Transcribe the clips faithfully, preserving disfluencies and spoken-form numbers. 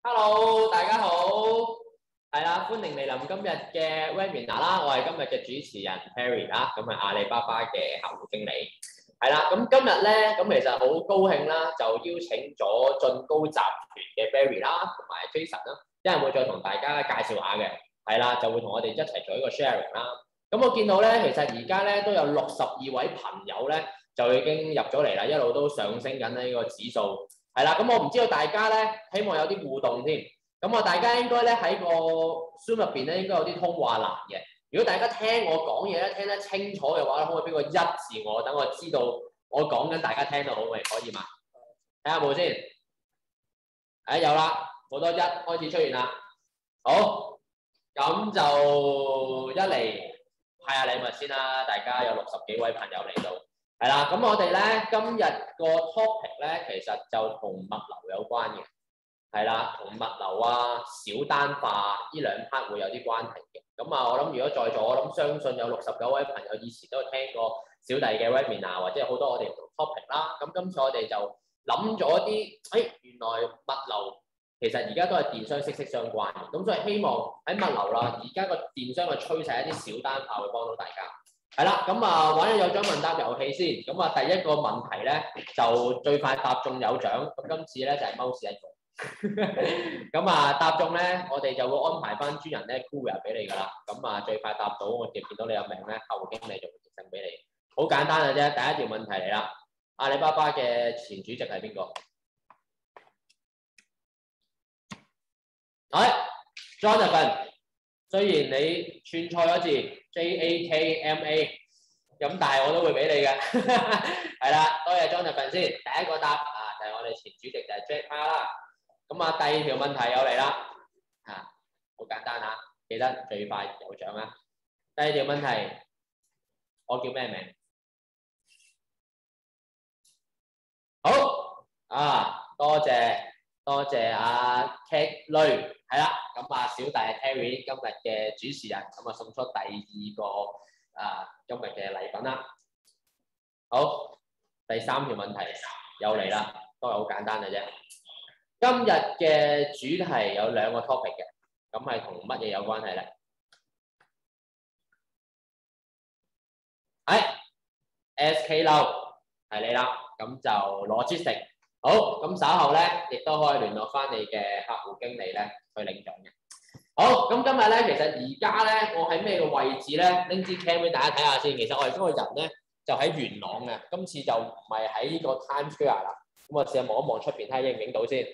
Hello，大家好，係啦，歡迎嚟臨今日嘅 Webinar 啦，我係今日嘅主持人 Harry 啦，咁係阿里巴巴嘅客戶經理，係啦，咁今日咧，咁其實好高興啦，就邀請咗進高集團嘅 Barry 啦，同埋 Jason 啦，一陣會再同大家介紹下嘅，係啦，就會同我哋一齊做一個 sharing 啦。咁我見到咧，其實而家咧都有六十二位朋友咧，就已經入咗嚟啦，一路都上升緊呢個指數。係啦，咁我唔知道大家咧，希望有啲互動添。咁我大家應該咧喺個 Zoom 入邊咧，應該有啲通話欄嘅。如果大家聽我講嘢咧，聽得清楚嘅話，可唔可以俾個一字我，等我知道我講緊，大家聽到好未？可以嘛？睇下有冇先。誒、哎、有啦，好多一開始出現啦。好，咁就一嚟派下禮物先啦。大家有六十幾位朋友嚟到。係啦，咁我哋咧今日個 topic 咧，其實就同物流有關嘅，係啦，同物流啊、小單化呢兩 part 會有啲關係嘅。咁啊，我諗如果在座，我諗相信有六十九位朋友以前都有聽過小弟嘅 webinar，或者好多我哋唔同 topic 啦。咁今次我哋就諗咗啲，誒、哎、原來物流其實而家都係電商息息相關嘅。咁所以希望喺物流啦，而家個電商嘅趨勢，一啲小單化會幫到大家。係啦，咁啊玩咗有獎問答遊戲先，咁啊第一個問題咧就最快答中有獎，咁今次咧就係貓屎一個，咁啊答中咧我哋就會安排翻專人咧 courier 俾你㗎啦，咁啊最快答到我哋見到你有名咧，客戶經理就會直送俾你，好簡單嘅啫。第一條問題嚟啦，阿里巴巴嘅前主席係邊個？係 Jonathan。雖然你串錯咗字 J A K M A， 咁但係我都會俾你嘅，係啦，多謝 Jonathan 先。第一個答啊，就係、是、我哋前主席就係 Jack Ma 啦。咁啊，第二條問題又嚟啦，啊，好簡單啊，記得最快有獎啊。第二條問題，我叫咩名？好啊，多謝多謝阿 Kate 雷。係啦，咁啊小弟 Terry 今日嘅主持人，咁啊送出第二個啊今日嘅禮品啦。好，第三條問題又嚟啦，都係好簡單嘅啫。今日嘅主題有兩個 topic 嘅，咁係同乜嘢有關係咧？係 S K 流係你啦，咁就 logistic。好，咁稍後咧，亦都可以聯絡翻你嘅客戶經理咧，去領獎嘅。好，咁今日咧，其實而家咧，我喺咩個位置咧？拎支 cam 俾大家睇下先。其實我哋嗰個人咧，就喺元朗嘅，今次就唔係喺呢個 Times Square 啦。咁我試下望一望出邊睇下影唔影到先。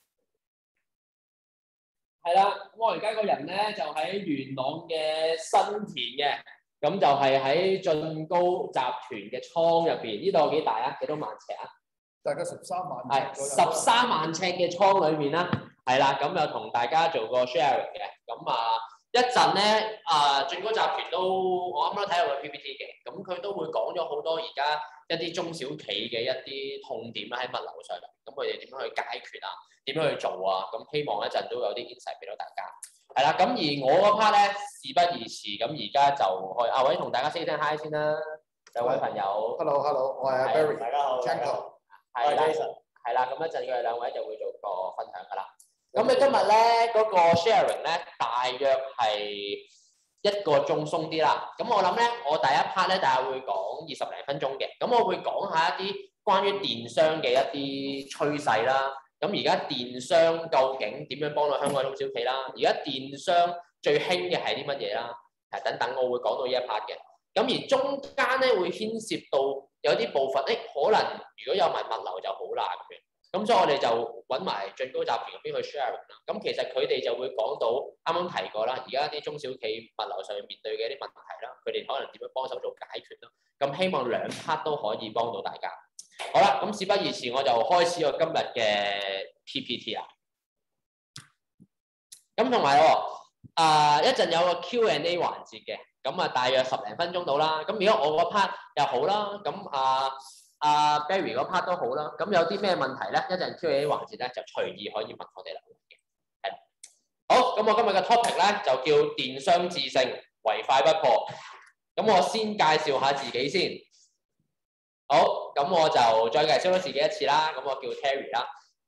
係啦，咁我而家個人咧就喺元朗嘅新田嘅，咁就係喺進高集團嘅倉入邊。呢度有幾大啊？幾多萬尺啊？ 大概十三萬， 係十三萬尺嘅倉裏面啦，係啦，咁又同大家做個 sharing 嘅，咁啊一陣咧啊進高集團都我啱啱睇到個 P P T 嘅，咁佢都會講咗好多而家一啲中小企嘅一啲痛點啦喺物流上，咁佢哋點樣去解決啊，點樣去做啊，咁希望一陣都有啲 insight 俾到大家，係啦，咁而我嗰 part 咧事不宜遲，咁而家就去阿偉同大家 say 聲 hi 先啦，兩位朋友 ，hello hello，我係阿 Barry， 大家好 Janko， 係啦，係啦，咁一陣佢哋兩位就會做個分享㗎啦。咁你今日咧嗰個 sharing 咧，大約係一個鐘鬆啲啦。咁我諗咧，我第一 part 咧，大概會講二十零分鐘嘅。咁我會講下一啲關於電商嘅一啲趨勢啦。咁而家電商究竟點樣幫到香港中小企啦？而家電商最興嘅係啲乜嘢啦？係等等，我會講到呢一 part 嘅。咁而中間咧會牽涉到有啲部分，誒可能如果有埋物流就好難嘅。咁所以我哋就揾埋進高集團入邊去 sharing 啦。咁其實佢哋就會講到啱啱提過啦，而家啲中小企物流上面面對嘅一啲問題啦，佢哋可能點樣幫手做解決咯。咁希望兩 part 都可以幫到大家。好啦，咁事不宜遲，我就開始我今日嘅 P P T 啦。咁同埋喎，啊一陣有個 Q and A 環節嘅。咁啊，大約十零分鐘到啦。咁如果我嗰 part 又好啦，咁啊啊 Barry 嗰 part 都好啦。咁有啲咩問題咧？一陣 Q and A 環節咧就隨意可以問我哋啦。係。好，咁我今日嘅 topic 咧就叫電商致勝，唯快不破。咁我先介紹下自己先。好，咁我就再介紹多自己一次啦。咁我叫 Terry 啦。咁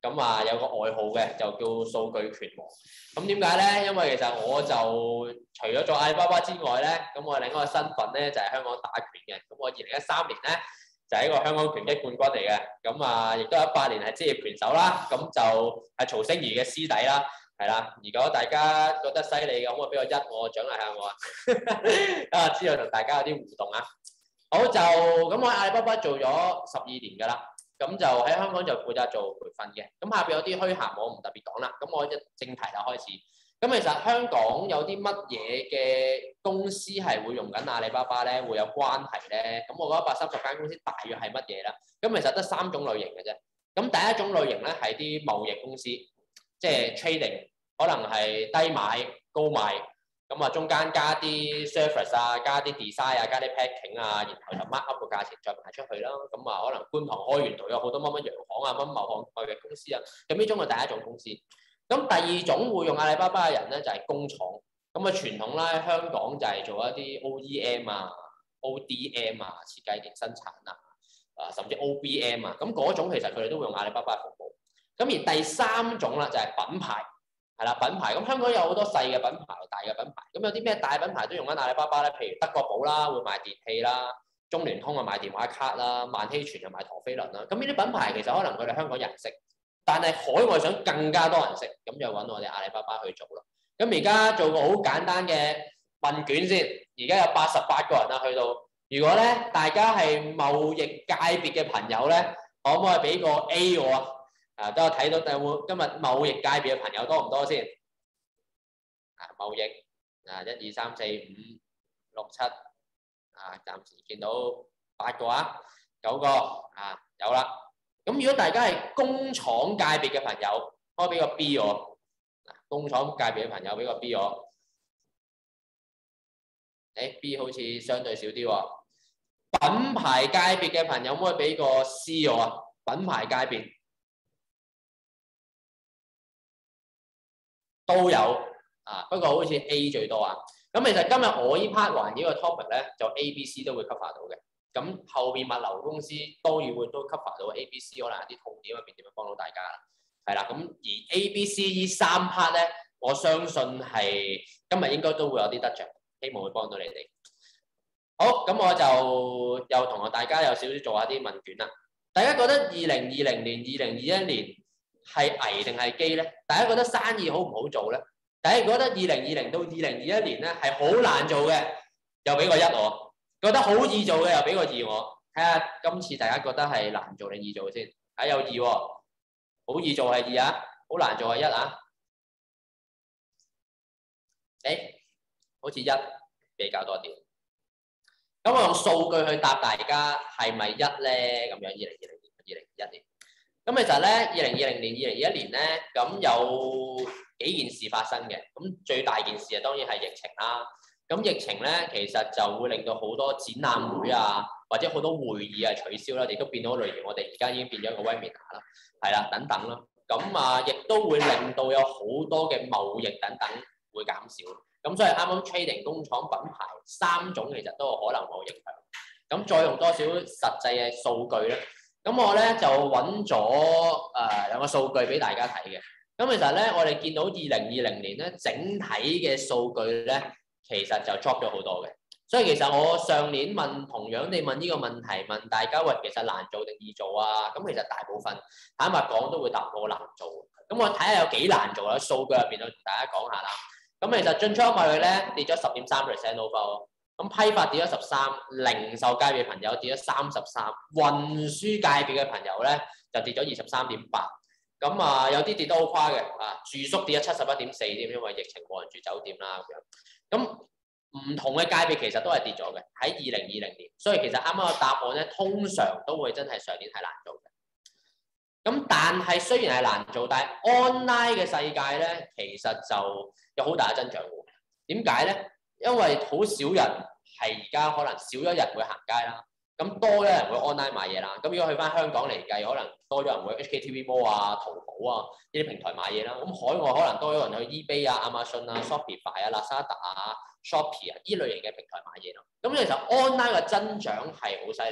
咁啊有個外號嘅就叫數據拳王。咁點解咧？因為其實我就除咗做阿里巴巴之外咧，咁我另一個身份咧就係、是、香港打拳嘅。咁我二零一三年咧就係、是、一個香港拳擊冠軍嚟嘅。咁啊亦都有一八年係職業拳手啦。咁就係曹星如嘅師弟啦。係啦，如果大家覺得犀利咁，我俾個一我獎勵下我啊，啊知道同大家有啲互動啊。好就咁，我喺阿里巴巴做咗十二年㗎啦。咁就喺香港就負責做培訓嘅，咁下邊有啲虛閒我唔特別講啦。咁我一正題啦開始。咁其實香港有啲乜嘢嘅公司係會用緊阿里巴巴咧，會有關係咧？咁我覺得一百三十間公司大約係乜嘢啦？咁其實得三種類型嘅啫。咁第一種類型咧係啲貿易公司，即係 trading， 可能係低買高賣。咁啊，中間加啲 service 啊，加啲 design 啊，加啲 packing 啊，然後就 mark up 個價錢再賣出去啦。咁啊，可能觀塘開源道有好多乜乜洋行啊、乜乜貿行貿易公司啊。咁呢種係第一種公司。咁第二種會用阿里巴巴嘅人咧，就係、是、工廠。咁啊，傳統啦，香港就係做一啲 O E M 啊、O D M 啊、設計型生產啊，啊甚至 O B M 啊。咁嗰種其實佢哋都會用阿里巴巴服務。咁而第三種啦，就係、是、品牌。係啦，品牌咁香港有好多細嘅品牌、大嘅品牌，咁有啲咩大品牌都用緊阿里巴巴咧？譬如德國寶啦，會賣電器啦；中聯通啊賣電話卡啦；萬希泉就賣陀飛輪啦。咁呢啲品牌其實可能佢哋香港人識，但係海外想更加多人識，咁就揾我哋阿里巴巴去做咯。咁而家做個好簡單嘅問卷先，而家有八十八個人啦，去到如果咧大家係貿易界別嘅朋友咧，可唔可以俾個 A 我啊？啊，等我睇到有冇今日貿易界別嘅朋友多唔多先？啊，貿易啊，一二三四五六七啊，暫時見到八個啊，九個啊，有啦。咁如果大家係工廠界別嘅朋友，可以俾個 B 我。工廠界別嘅朋友俾個 B 我。誒 ，B 好似相對少啲喎。品牌界別嘅朋友可唔可以俾個 C 我啊？品牌界別。都有啊，不過好似 A 最多啊。咁其實今日我呢 part 環呢個 topic 咧，就 A、B、C 都會 cover 到嘅。咁後面物流公司當然會都 cover 到 A、B、C， 可能有啲痛點入邊點樣幫到大家啦。係啦，咁而 A、B、C 呢三 part 咧，我相信係今日應該都會有啲得着，希望會幫到你哋。好，咁我就又同大家有少少做下啲問卷啦。大家覺得二零二零年、二零二一年係危定係機咧？大家覺得生意好唔好做咧？大家覺得二零二零到二零二一年咧係好難做嘅，又俾個一我；覺得好易做嘅又俾個二我。睇下今次大家覺得係難做定易做先？啊有二喎，好易做係二啊，好難做係一啊。誒，好似一比較多啲。咁我用數據去答大家係咪一咧？咁樣二零二零年、二零二一年。咁其實咧，二零二零年、二零二一年咧，咁有幾件事發生嘅。咁最大件事啊，當然係疫情啦。咁疫情咧，其實就會令到好多展覽會啊，或者好多會議啊取消啦，亦都變咗類型。我哋而家已經變咗一個 webinar 啦，係啦，等等啦。咁啊，亦都會令到有好多嘅貿易等等會減少。咁所以啱啱 trading 工廠品牌三種其實都有可能冇影響。咁再用多少實際嘅數據咧？咁我咧就揾咗誒兩個數據俾大家睇嘅。咁其實咧，我哋見到二零二零年咧，整體嘅數據咧，其實就 drop 咗好多嘅。所以其實我上年問同樣地問呢個問題，問大家喂，其實難做定易做啊？咁其實大部分坦白講都會答我難做。咁我睇下有幾難做啦。數據入邊，我同大家講下啦。咁其實進出口貿易咧跌咗十點三 percent over。咁批發跌咗十三，零售界別嘅朋友跌咗三十三，運輸界別嘅朋友咧就跌咗二十三點八。咁啊有啲跌得好誇嘅啊，住宿跌咗七十一點四添，因為疫情冇人住酒店啦咁樣。咁唔同嘅界別其實都係跌咗嘅喺二零二零年，所以其實啱啱個答案咧通常都會真係上年係難做嘅。咁但係雖然係難做，但係 online 嘅世界咧其實就有好大嘅增長喎。點解咧？因為好少人係而家可能少咗人會行街啦，咁多咗人會 online 買嘢啦。咁如果去翻香港嚟計，可能多咗人會 H K T V Mall 啊、淘寶啊呢啲平台買嘢啦。咁海外可能多咗人去 eBay 啊、Amazon 啊、Shopify 啊、Lazada 啊、Shopee 啊呢類型嘅平台買嘢咯。咁其實 online 嘅增長係好犀利嘅，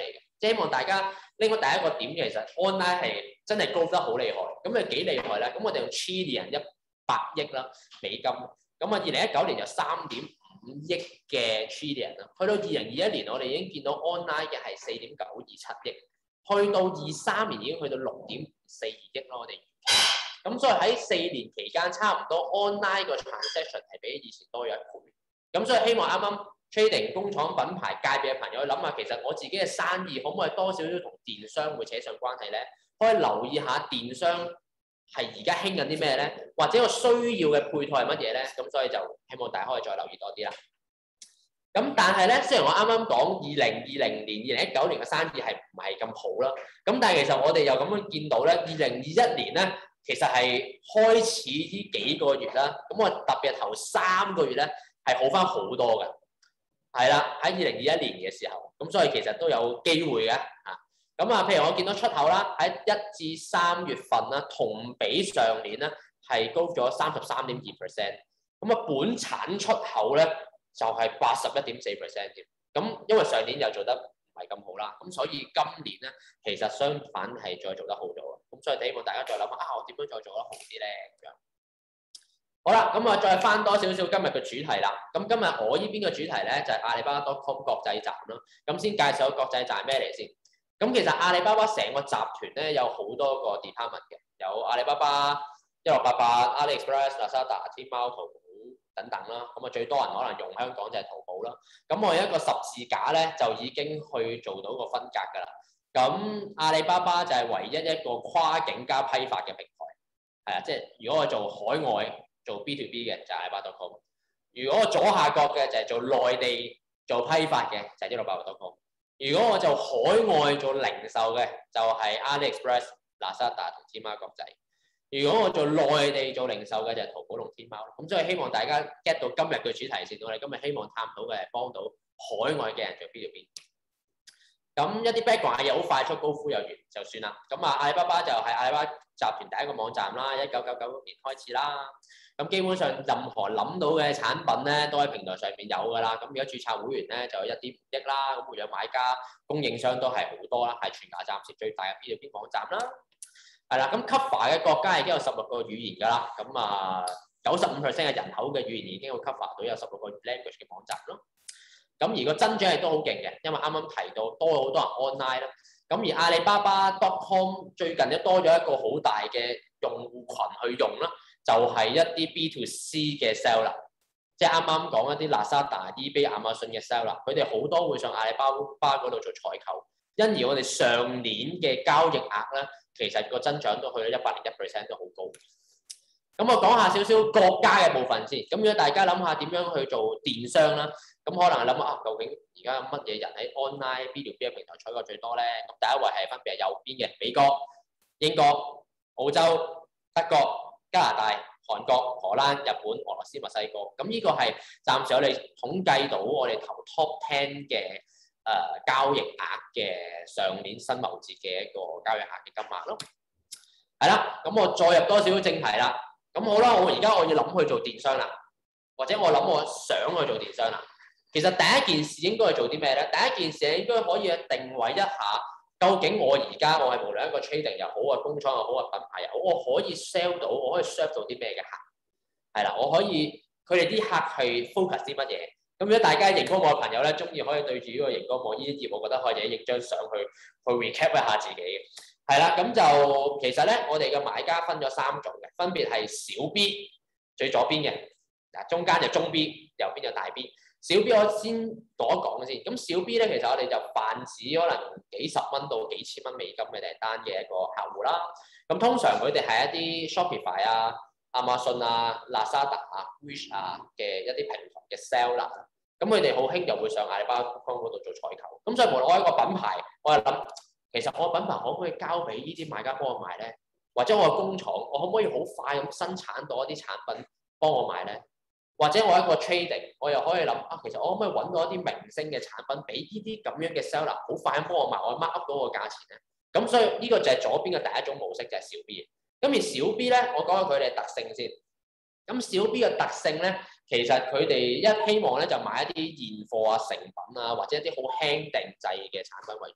即係希望大家拎個第一個點，其實 online 係真係高得好厲害。咁係幾厲害咧？咁我哋用 trillion 一百億啦美金。咁啊，二零一九年有三點五億嘅 trillion 啦。去到二零二一年，我哋已經見到 online 嘅係四點九二七億。去到二三年已經去到六點四二億咯，我哋。咁所以喺四年期間，差唔多 online 個 transaction 係比以前多咗一倍。咁所以希望啱啱 trading 工廠品牌界別嘅朋友諗下，其實我自己嘅生意可唔可以多少少同電商會扯上關係咧？可以留意下電商係而家興緊啲咩咧，或者個需要嘅配套係乜嘢咧？咁所以就希望大家可以再留意多啲啦。咁但係咧，雖然我啱啱講二零二零年、二零一九年嘅生意係唔係咁好啦，咁但係其實我哋又咁樣見到咧，二零二一年咧，其實係開始呢幾個月啦，咁我特別係頭三個月咧係好翻好多嘅，係啦，喺二零二一年嘅時候，咁所以其實都有機會嘅嚇。咁啊，譬如我見到出口啦，喺一至三月份啦，同比上年咧係高咗三十三點二 percent，咁啊本產出口咧就係八十一點四 percent 添。咁因為上年又做得唔係咁好啦，咁所以今年咧其實相反係再做得好咗。咁所以希望大家再諗下啊，我點樣再做得好啲咧？咁樣好啦，咁啊再翻多少少今日嘅主題啦。咁今日我呢邊嘅主題咧就係、是、阿里巴巴 .com 國際站啦。咁先介紹國際站咩嚟先。咁其實阿里巴巴成個集團咧有好多個 department 嘅，有阿里巴巴一六八八、AliExpress、Lazada、天貓、淘寶等等啦。咁啊最多人可能用香港就係淘寶啦。咁我有一個十字架咧就已經去做到個分隔㗎啦。咁阿里巴巴就係唯一一個跨境加批發嘅平台，係啊，即係如果我做海外做 B to B 嘅就係阿里巴巴 .com， 如果我左下角嘅就係做內地做批發嘅就係一六八八 .com， 如果我做海外做零售嘅就係 AliExpress、Lazada 同天貓國際，如果我做內地做零售嘅就係淘寶同天貓。咁所以希望大家 get 到今日嘅主題先，我哋今日希望探討嘅係幫到海外嘅人做 B to B。咁一啲 background 嘅嘢好快速高呼又完就算啦。咁啊，阿里巴巴就係阿里巴巴集團第一個網站啦，一九九九年開始啦。咁基本上任何諗到嘅產品咧，都喺平台上面有㗎啦。咁如果註冊會員咧，就有一點五億啦。咁活躍買家、供應商都係好多啦，係全球暫時最大嘅 B to B 網站啦。係啦，咁 cover 嘅國家已經有十六個語言㗎啦。咁啊，九十五 percent 嘅人口嘅語言已經會 cover 到有十六個 language 嘅網站咯。咁而個增長係都好勁嘅，因為啱啱提到多咗好多人 online 啦。咁而阿里巴巴 .com 最近咧多咗一個好大嘅用戶群去用啦，就係、是、一啲 B to C 嘅 seller， 即係啱啱講一啲 Lazada、eBay、亞馬遜嘅 seller， 佢哋好多會上阿里巴巴嗰度做採購，因而我哋上年嘅交易額咧，其實個增長都去到一百零一 percent 都好高。咁我講下少少國家嘅部分先。咁如果大家諗下點樣去做電商啦，咁可能諗下究竟而家有乜嘢人喺 online B to B 嘅平台採購最多咧？咁第一位係分別係右邊嘅美國、英國、澳洲、德國、加拿大、韓國、荷蘭、日本、俄羅斯、墨西哥。咁呢個係暫時我哋統計到我哋投 top ten 嘅誒、呃、交易額嘅上年新貿節嘅一個交易額嘅金額咯。係啦，咁我再入多少少正題啦。咁好啦，我而家我要諗去做電商啦，或者我諗我想去做電商啦。其實第一件事應該係做啲咩咧？第一件事應該可以定位一下，究竟我而家我係無論一個 trading 又好啊，工廠又好啊，品牌又好，我可以 sell 到，我可以 serve 到啲咩嘅客？係啦，我可以佢哋啲客係 focus 啲乜嘢？咁如果大家熒光網嘅朋友咧，中意可以對住呢個熒光網呢啲頁，我覺得可以影張相去去 recap 一下自己嘅。係啦，咁就其實咧，我哋嘅買家分咗三種嘅，分別係小 B 最左邊嘅，嗱中間就中 B， 右邊就大 B。小 B 我先講一講先。咁小 B 咧，其實我哋就泛指可能幾十蚊到幾千蚊美金嘅訂單嘅一個客戶啦。咁通常佢哋係一啲 Shopify 啊、亞馬遜啊、Lazada 啊、Wish 啊嘅一啲平台嘅 seller。咁佢哋好興就會上阿里巴巴 .com 嗰度做採購。咁所以無論我一個品牌，我係諗。其實我品牌可唔可以交俾呢啲買家幫我賣咧？或者我嘅工廠，我可唔可以好快咁生產到一啲產品幫我賣咧？或者我一個 trading，我又可以諗啊，其實我可唔可以揾到一啲明星嘅產品俾呢啲咁樣嘅 seller 好快咁幫我賣，我 mark up 到個價錢咧？咁所以呢個就係左邊嘅第一種模式，就係、是、小 B。咁而小 B 咧，我講下佢哋嘅特性先。咁小 B 嘅特性咧，其實佢哋一希望咧就買一啲現貨啊、成品啊，或者一啲好輕定製嘅產品為主。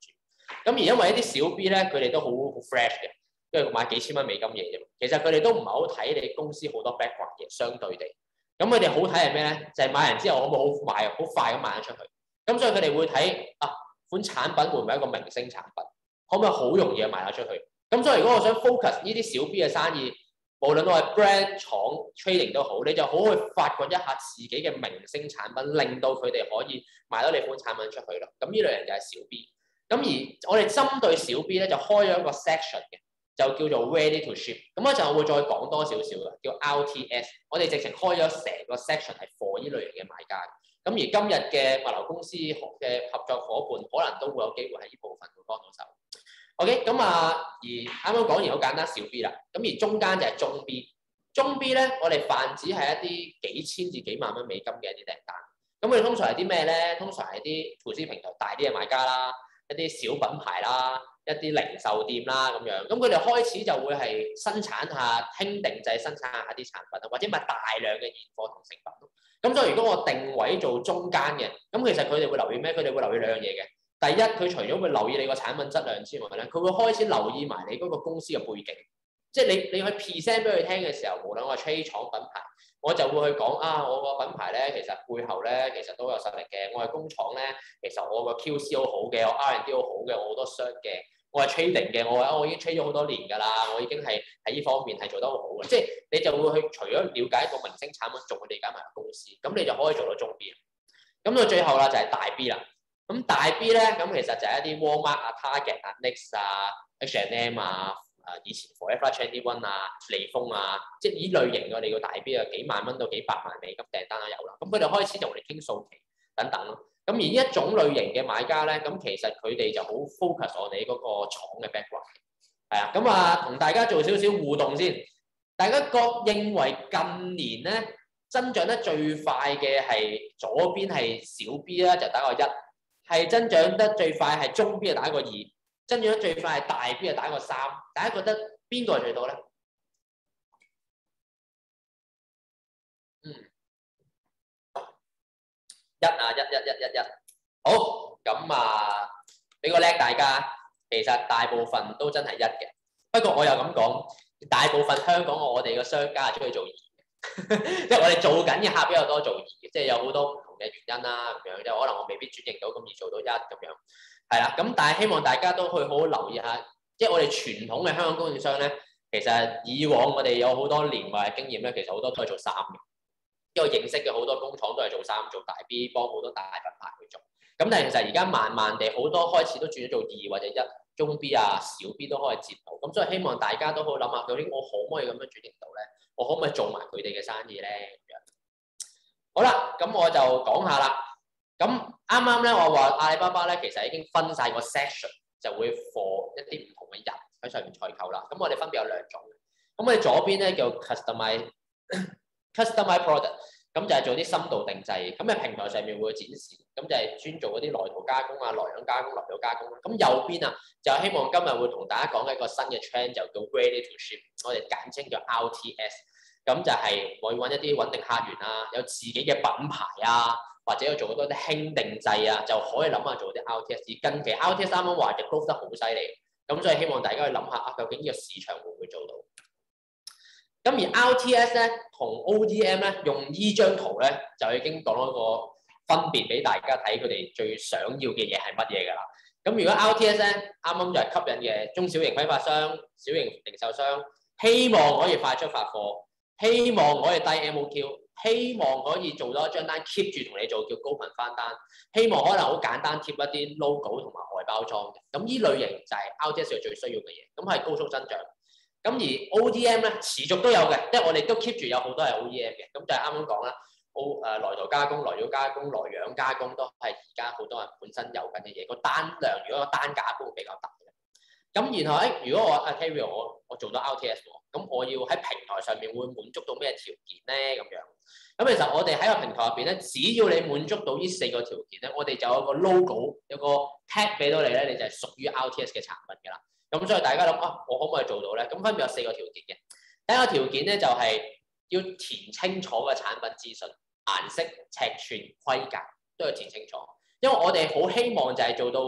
咁而因為一啲小 B 咧，佢哋都好好 fresh 嘅，因為買幾千蚊美金嘢啫嘛。其實佢哋都唔係好睇你公司好多 background 嘅，相對地。咁佢哋好睇係咩咧？就係、是、買完之後可唔可以好賣、好快咁賣得出去？咁所以佢哋會睇啊款產品會唔會係一個明星產品，可唔可以好容易賣得出去？咁所以如果我想 focus 呢啲小 B 嘅生意，無論我係 brand 廠 trading 都好，你就好去發掘一下自己嘅明星產品，令到佢哋可以賣到你款產品出去咯。咁呢類人就係小 B。咁而我哋針對小 B 咧，就開咗一個 section 嘅，就叫做 ready to ship。咁一陣我會再講多少少嘅，叫 R T S。我哋直情開咗成個 section 係 for 呢類型嘅買家。咁而今日嘅物流公司嘅合作伙伴，可能都會有機會喺呢部分會幫到手。OK， 咁啊，而啱啱講完好簡單小 B 啦，咁而中間就係中 B。中 B 咧，我哋泛指係一啲幾千至幾萬蚊美金嘅一啲訂單。咁佢通常係啲咩咧？通常係啲 to C 平台大啲嘅買家啦，一啲小品牌啦，一啲零售店啦咁樣。咁佢哋開始就會係生產下輕定製生產下一啲產品，或者買大量嘅現貨同成品。咁所以如果我定位做中間嘅，咁其實佢哋會留意咩？佢哋會留意兩樣嘢嘅。第一，佢除咗會留意你個產品質量之外咧，佢會開始留意埋你嗰個公司嘅背景。即係你你去 present 俾佢聽嘅時候，無論我係 trade 廠品牌，我就會去講啊，我個品牌咧其實背後咧其實都有實力嘅。我係工廠咧，其實我個 Q C 好好嘅，我 R and D 好好嘅，我好多 cert 嘅。我係 trading 嘅，我我已經 trade 咗好多年㗎啦，我已經係喺呢方面係做得好好嘅。即係你就會去除咗了解一個明星產品，仲會理解埋個公司，咁你就可以做到中 B。咁到最後啦就係大 B 啦。咁大 B 咧，咁其實就係一啲 Walmart 啊、Target 啊、Next 啊、H and M 啊、誒以前 Forever twenty one 啊、利豐啊，即係呢類型嘅我哋叫大 B 啊，幾萬蚊到幾百萬美金訂單都有啦。咁佢哋開始同我哋傾數期等等咯。咁而呢一種類型嘅買家咧，咁其實佢哋就好 focus 我哋嗰個廠嘅 background。係啊，咁啊同大家做少少互動先。大家覺認為近年咧增長得最快嘅係左邊係小 B 啦，就打個一。係增長得最快係中 B 就打個二，增長得最快係大 B 就打個三。大家覺得邊個係最多咧？嗯，一啊，一一一一一。好，咁啊，俾個叻大家。其實大部分都真係一嘅，不過我又咁講，大部分香港我哋嘅商家係中意做二嘅，即係我哋做緊嘅客比較多做二嘅，即係有好多唔同嘅原因啦，咁樣即係可能我未必轉型到咁易做到一咁樣，係啦。咁但係希望大家都去好好留意下，即係我哋傳統嘅香港供應商咧，其實以往我哋有好多年嘅經驗咧，其實好多都係做三嘅，因為認識嘅好多工廠都係做三做大 B， 幫好多大品牌去做。咁但係其實而家慢慢地好多開始都轉咗做二或者一，中 B 啊、小 B 都可以接到。咁所以希望大家都好諗下，究竟我可唔可以咁樣轉型到咧？我可唔可以做埋佢哋嘅生意咧？咁樣好啦，咁我就講下啦。咁啱啱咧，我話阿里巴巴咧，其實已經分晒個 section， 就會 for 一啲唔同嘅人喺上面採購啦。咁我哋分別有兩種。咁我哋左邊咧叫 customize customize product。咁就係做啲深度定製，咁喺平台上面會展示，咁就係專做嗰啲內塗加工啊、內樣加工、內料加工啦。咁右邊啊，就希望今日會同大家講一個新嘅 trend，就叫 ready to ship， 我哋簡稱叫 R T S。咁就係我要揾一啲穩定客源啊，有自己嘅品牌啊，或者要做好多啲輕定製啊，就可以諗下做啲 R T S。而近期 R T S 啱啱話就 growth 得好犀利，咁所以希望大家去諗下啊，究竟呢個市場會唔會做到？咁而 R T S 咧同 O D M 咧用依張圖咧就已經講咗個分別俾大家睇，佢哋最想要嘅嘢係乜嘢㗎啦。咁如果 R T S 咧啱啱就係吸引嘅中小型批發商、小型零售商，希望可以快速發貨，希望可以低 M O Q， 希望可以做多一張單 keep 住同你做叫高頻翻單，希望可能好簡單貼一啲 logo 同埋外包裝嘅。咁呢類型就係 R T S 最需要嘅嘢，咁係高速增長。咁而 O D M 咧持續都有嘅，即係我哋都 keep 住有好多係 O D M 嘅，咁就係啱啱講啦，O 誒內塗加工、內料加工、內樣加工都係而家好多人本身有緊嘅嘢，個單量如果個單價都會比較大嘅。咁然後誒，如果我阿 Terry 我我做到 R T S 喎，咁我要喺平台上面會滿足到咩條件咧？咁樣，咁其實我哋喺個平台入邊咧，只要你滿足到呢四個條件咧，我哋就有個 logo 有個 tag 俾到你咧，你就係屬於 R T S 嘅產品㗎啦。咁所以大家諗啊，我可唔可以做到咧？咁分別有四個條件嘅。第一個條件咧就係、是、要填清楚嘅產品資訊、顏色、尺寸、規格都要填清楚。因為我哋好希望就係做到，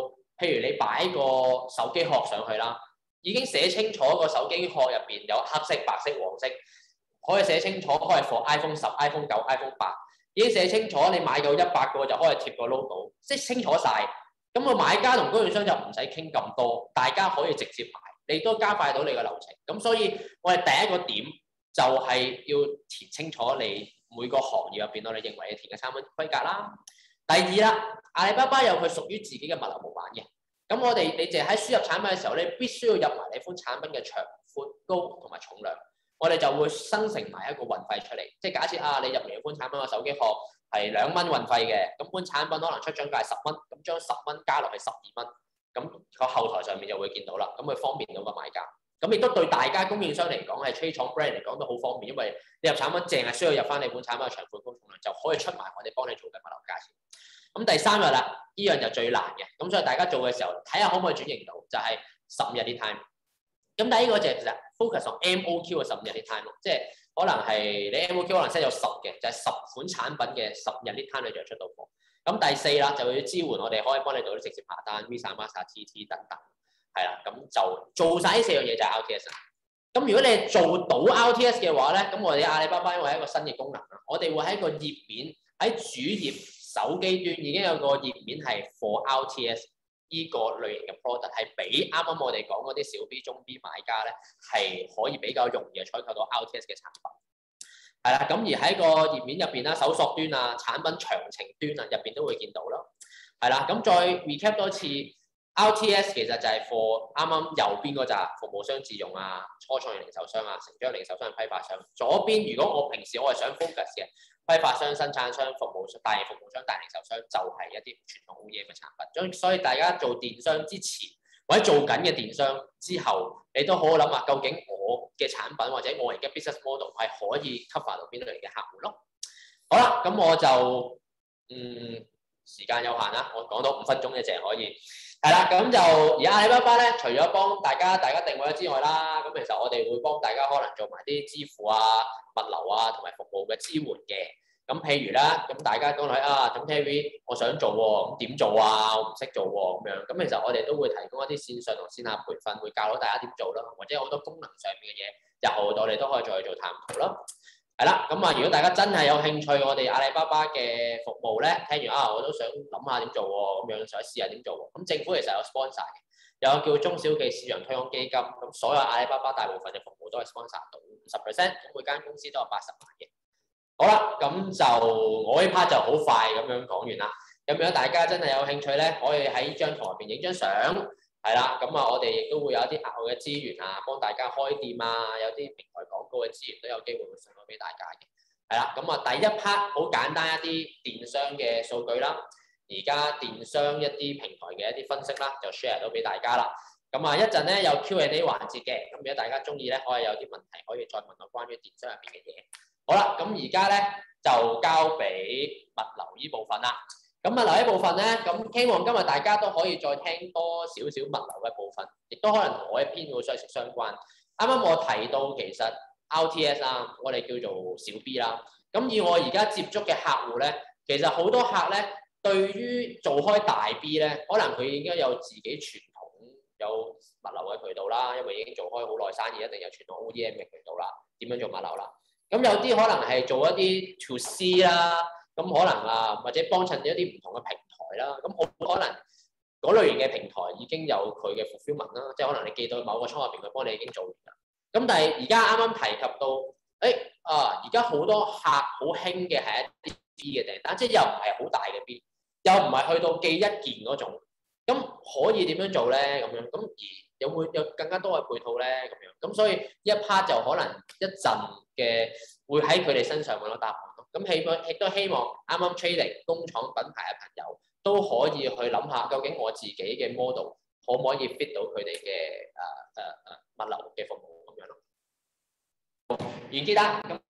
譬如你擺個手機殼上去啦，已經寫清楚個手機殼入邊有黑色、白色、黃色，可以寫清楚可以放 iPhone 十、iPhone 九、iPhone 八，已經寫清楚你買夠一百個就可以貼個 logo，即係清楚晒。咁個買家同供應商就唔使傾咁多，大家可以直接買，你都加快到你個流程。咁所以我哋第一個點就係要填清楚你每個行業入邊我哋認為你填嘅產品規格啦。第二啦，阿里巴巴有佢屬於自己嘅物流模板嘅。咁我哋你淨係喺輸入產品嘅時候，你必須要入埋你款產品嘅長、寬、高同埋重量。我哋就會生成埋一個運費出嚟。即係假設啊，你入嚟款產品嘅手機殼係兩蚊運費嘅，咁款產品可能出廠價係十蚊，咁將十蚊加落去十二蚊，咁個後台上面就會見到啦。咁佢方便到個買家，咁亦都對大家供應商嚟講係吹廠 brand 嚟講都好方便，因為你入產品淨係需要入翻你款產品嘅長、寬、高、重量，就可以出埋我哋幫你做嘅物流價錢。咁第三日啦，呢樣就最難嘅，咁所以大家做嘅時候睇下可唔可以轉型到，就係十五日啲 time。咁第一個就係其實 focus on M O Q 嘅十五日啲 time 咯，即係可能係你 M O Q 可能 set 有十嘅，就係十款產品嘅十日啲 time 你就出到貨。咁第四啦，就要支援我哋可以幫你做啲直接下單 Visa、Master、T T 等等，係啦，咁就做晒呢四樣嘢就係 R T S。咁如果你係做到 R T S 嘅話咧，咁我哋阿里巴巴因為係一個新嘅功能啦，我哋會喺個頁面喺主頁手機端已經有個頁面係 for R T S 呢個類型嘅 product， 係俾啱啱我哋講嗰啲小 B、中 B 買家咧係可以比較容易採購到 R T S 嘅產品。係啦，咁而喺個頁面入邊啦，搜索端啊、產品詳情端啊入邊都會見到啦。係啦，咁再 recap 多次 R T S 其實就係 for 啱啱右邊嗰紮服務商自用啊、初創零售商啊、成長零售商、批發商。左邊如果我平時我係想 focus 嘅批發商、生產商、服務商、大型服務商、大零售商，就係一啲傳統 O E M 嘅產品。所以大家做電商之前或者做緊嘅電商之後，你都好好諗下，究竟我嘅產品或者我而家 business model 係可以 cover 到邊類嘅客戶咯。好啦，咁我就嗯時間有限啦，我講到五分鐘嘅淨係可以。係啦，咁就而家阿里巴巴咧，除咗幫大家大家定位咗之外啦，咁其實我哋會幫大家可能做埋啲支付啊、物流啊同埋服務嘅支援嘅。咁譬如啦，咁大家講嚟啊，咁 Terry 我想做喎，咁點做啊？我唔識做喎，咁樣。咁其實我哋都會提供一啲線上同線下培訓，會教到大家點做啦，或者好多功能上面嘅嘢，日後我哋都可以再去做探討啦。係啦，咁啊，如果大家真係有興趣我哋阿里巴巴嘅服務咧，聽完啊，我都想諗下點做喎，咁樣想試下點做喎。咁政府其實有 sponsor 嘅，有個叫中小企市場推廣基金，咁所有阿里巴巴大部分嘅服務都係 sponsor 到五十 percent，咁每間公司都有八十萬嘅。好啦，咁就我呢 part 就好快咁樣講完啦。咁如果大家真係有興趣咧，可以喺張圖入邊影張相。係啦，咁啊，我哋亦都會有一啲額外嘅資源啊，幫大家開店啊，有啲平台廣告嘅資源都有機會會送到俾大家嘅。係啦，咁啊，第一 part 好簡單一啲電商嘅數據啦，而家電商一啲平台嘅一啲分析啦，就 share 到俾大家啦。咁啊，一陣咧有 Q and A 環節嘅，咁如果大家中意咧，可以有啲問題可以再問我關於電商入邊嘅嘢。好啦，咁而家咧就交俾物流呢部分啦。咁物流呢部分咧，咁希望今日大家都可以再聽多少少物流嘅部分，亦都可能同我一篇會相息相關。啱啱我提到其實 R T S 啦，我哋叫做小 B 啦。咁以我而家接觸嘅客戶咧，其實好多客咧對於做開大 B 咧，可能佢已經有自己傳統有物流嘅渠道啦，因為已經做開好耐生意，一定有傳統 O E M 嘅渠道啦，點樣做物流啦。咁有啲可能係做一啲 to C 啦。咁可能啊，或者幫襯一啲唔同嘅平台啦，咁好可能嗰類型嘅平台已經有佢嘅 fulfillment 啦，即係可能你寄到某個倉入邊，佢幫你已經做完啦。咁但係而家啱啱提及到，誒、哎、啊，而家好多客好興嘅係一啲 B 嘅訂單，即係又唔係好大嘅 B，又唔係去到寄一件嗰種，咁可以點樣做咧？咁樣咁而有會有更加多嘅配套咧？咁樣咁所以一 part 就可能一陣嘅會喺佢哋身上揾到答案。咁希望亦都希望啱啱 trading 工廠品牌嘅朋友都可以去諗下，究竟我自己嘅 model 可唔可以 fit 到佢哋嘅誒誒誒物流嘅服務咁樣咯。完結啦。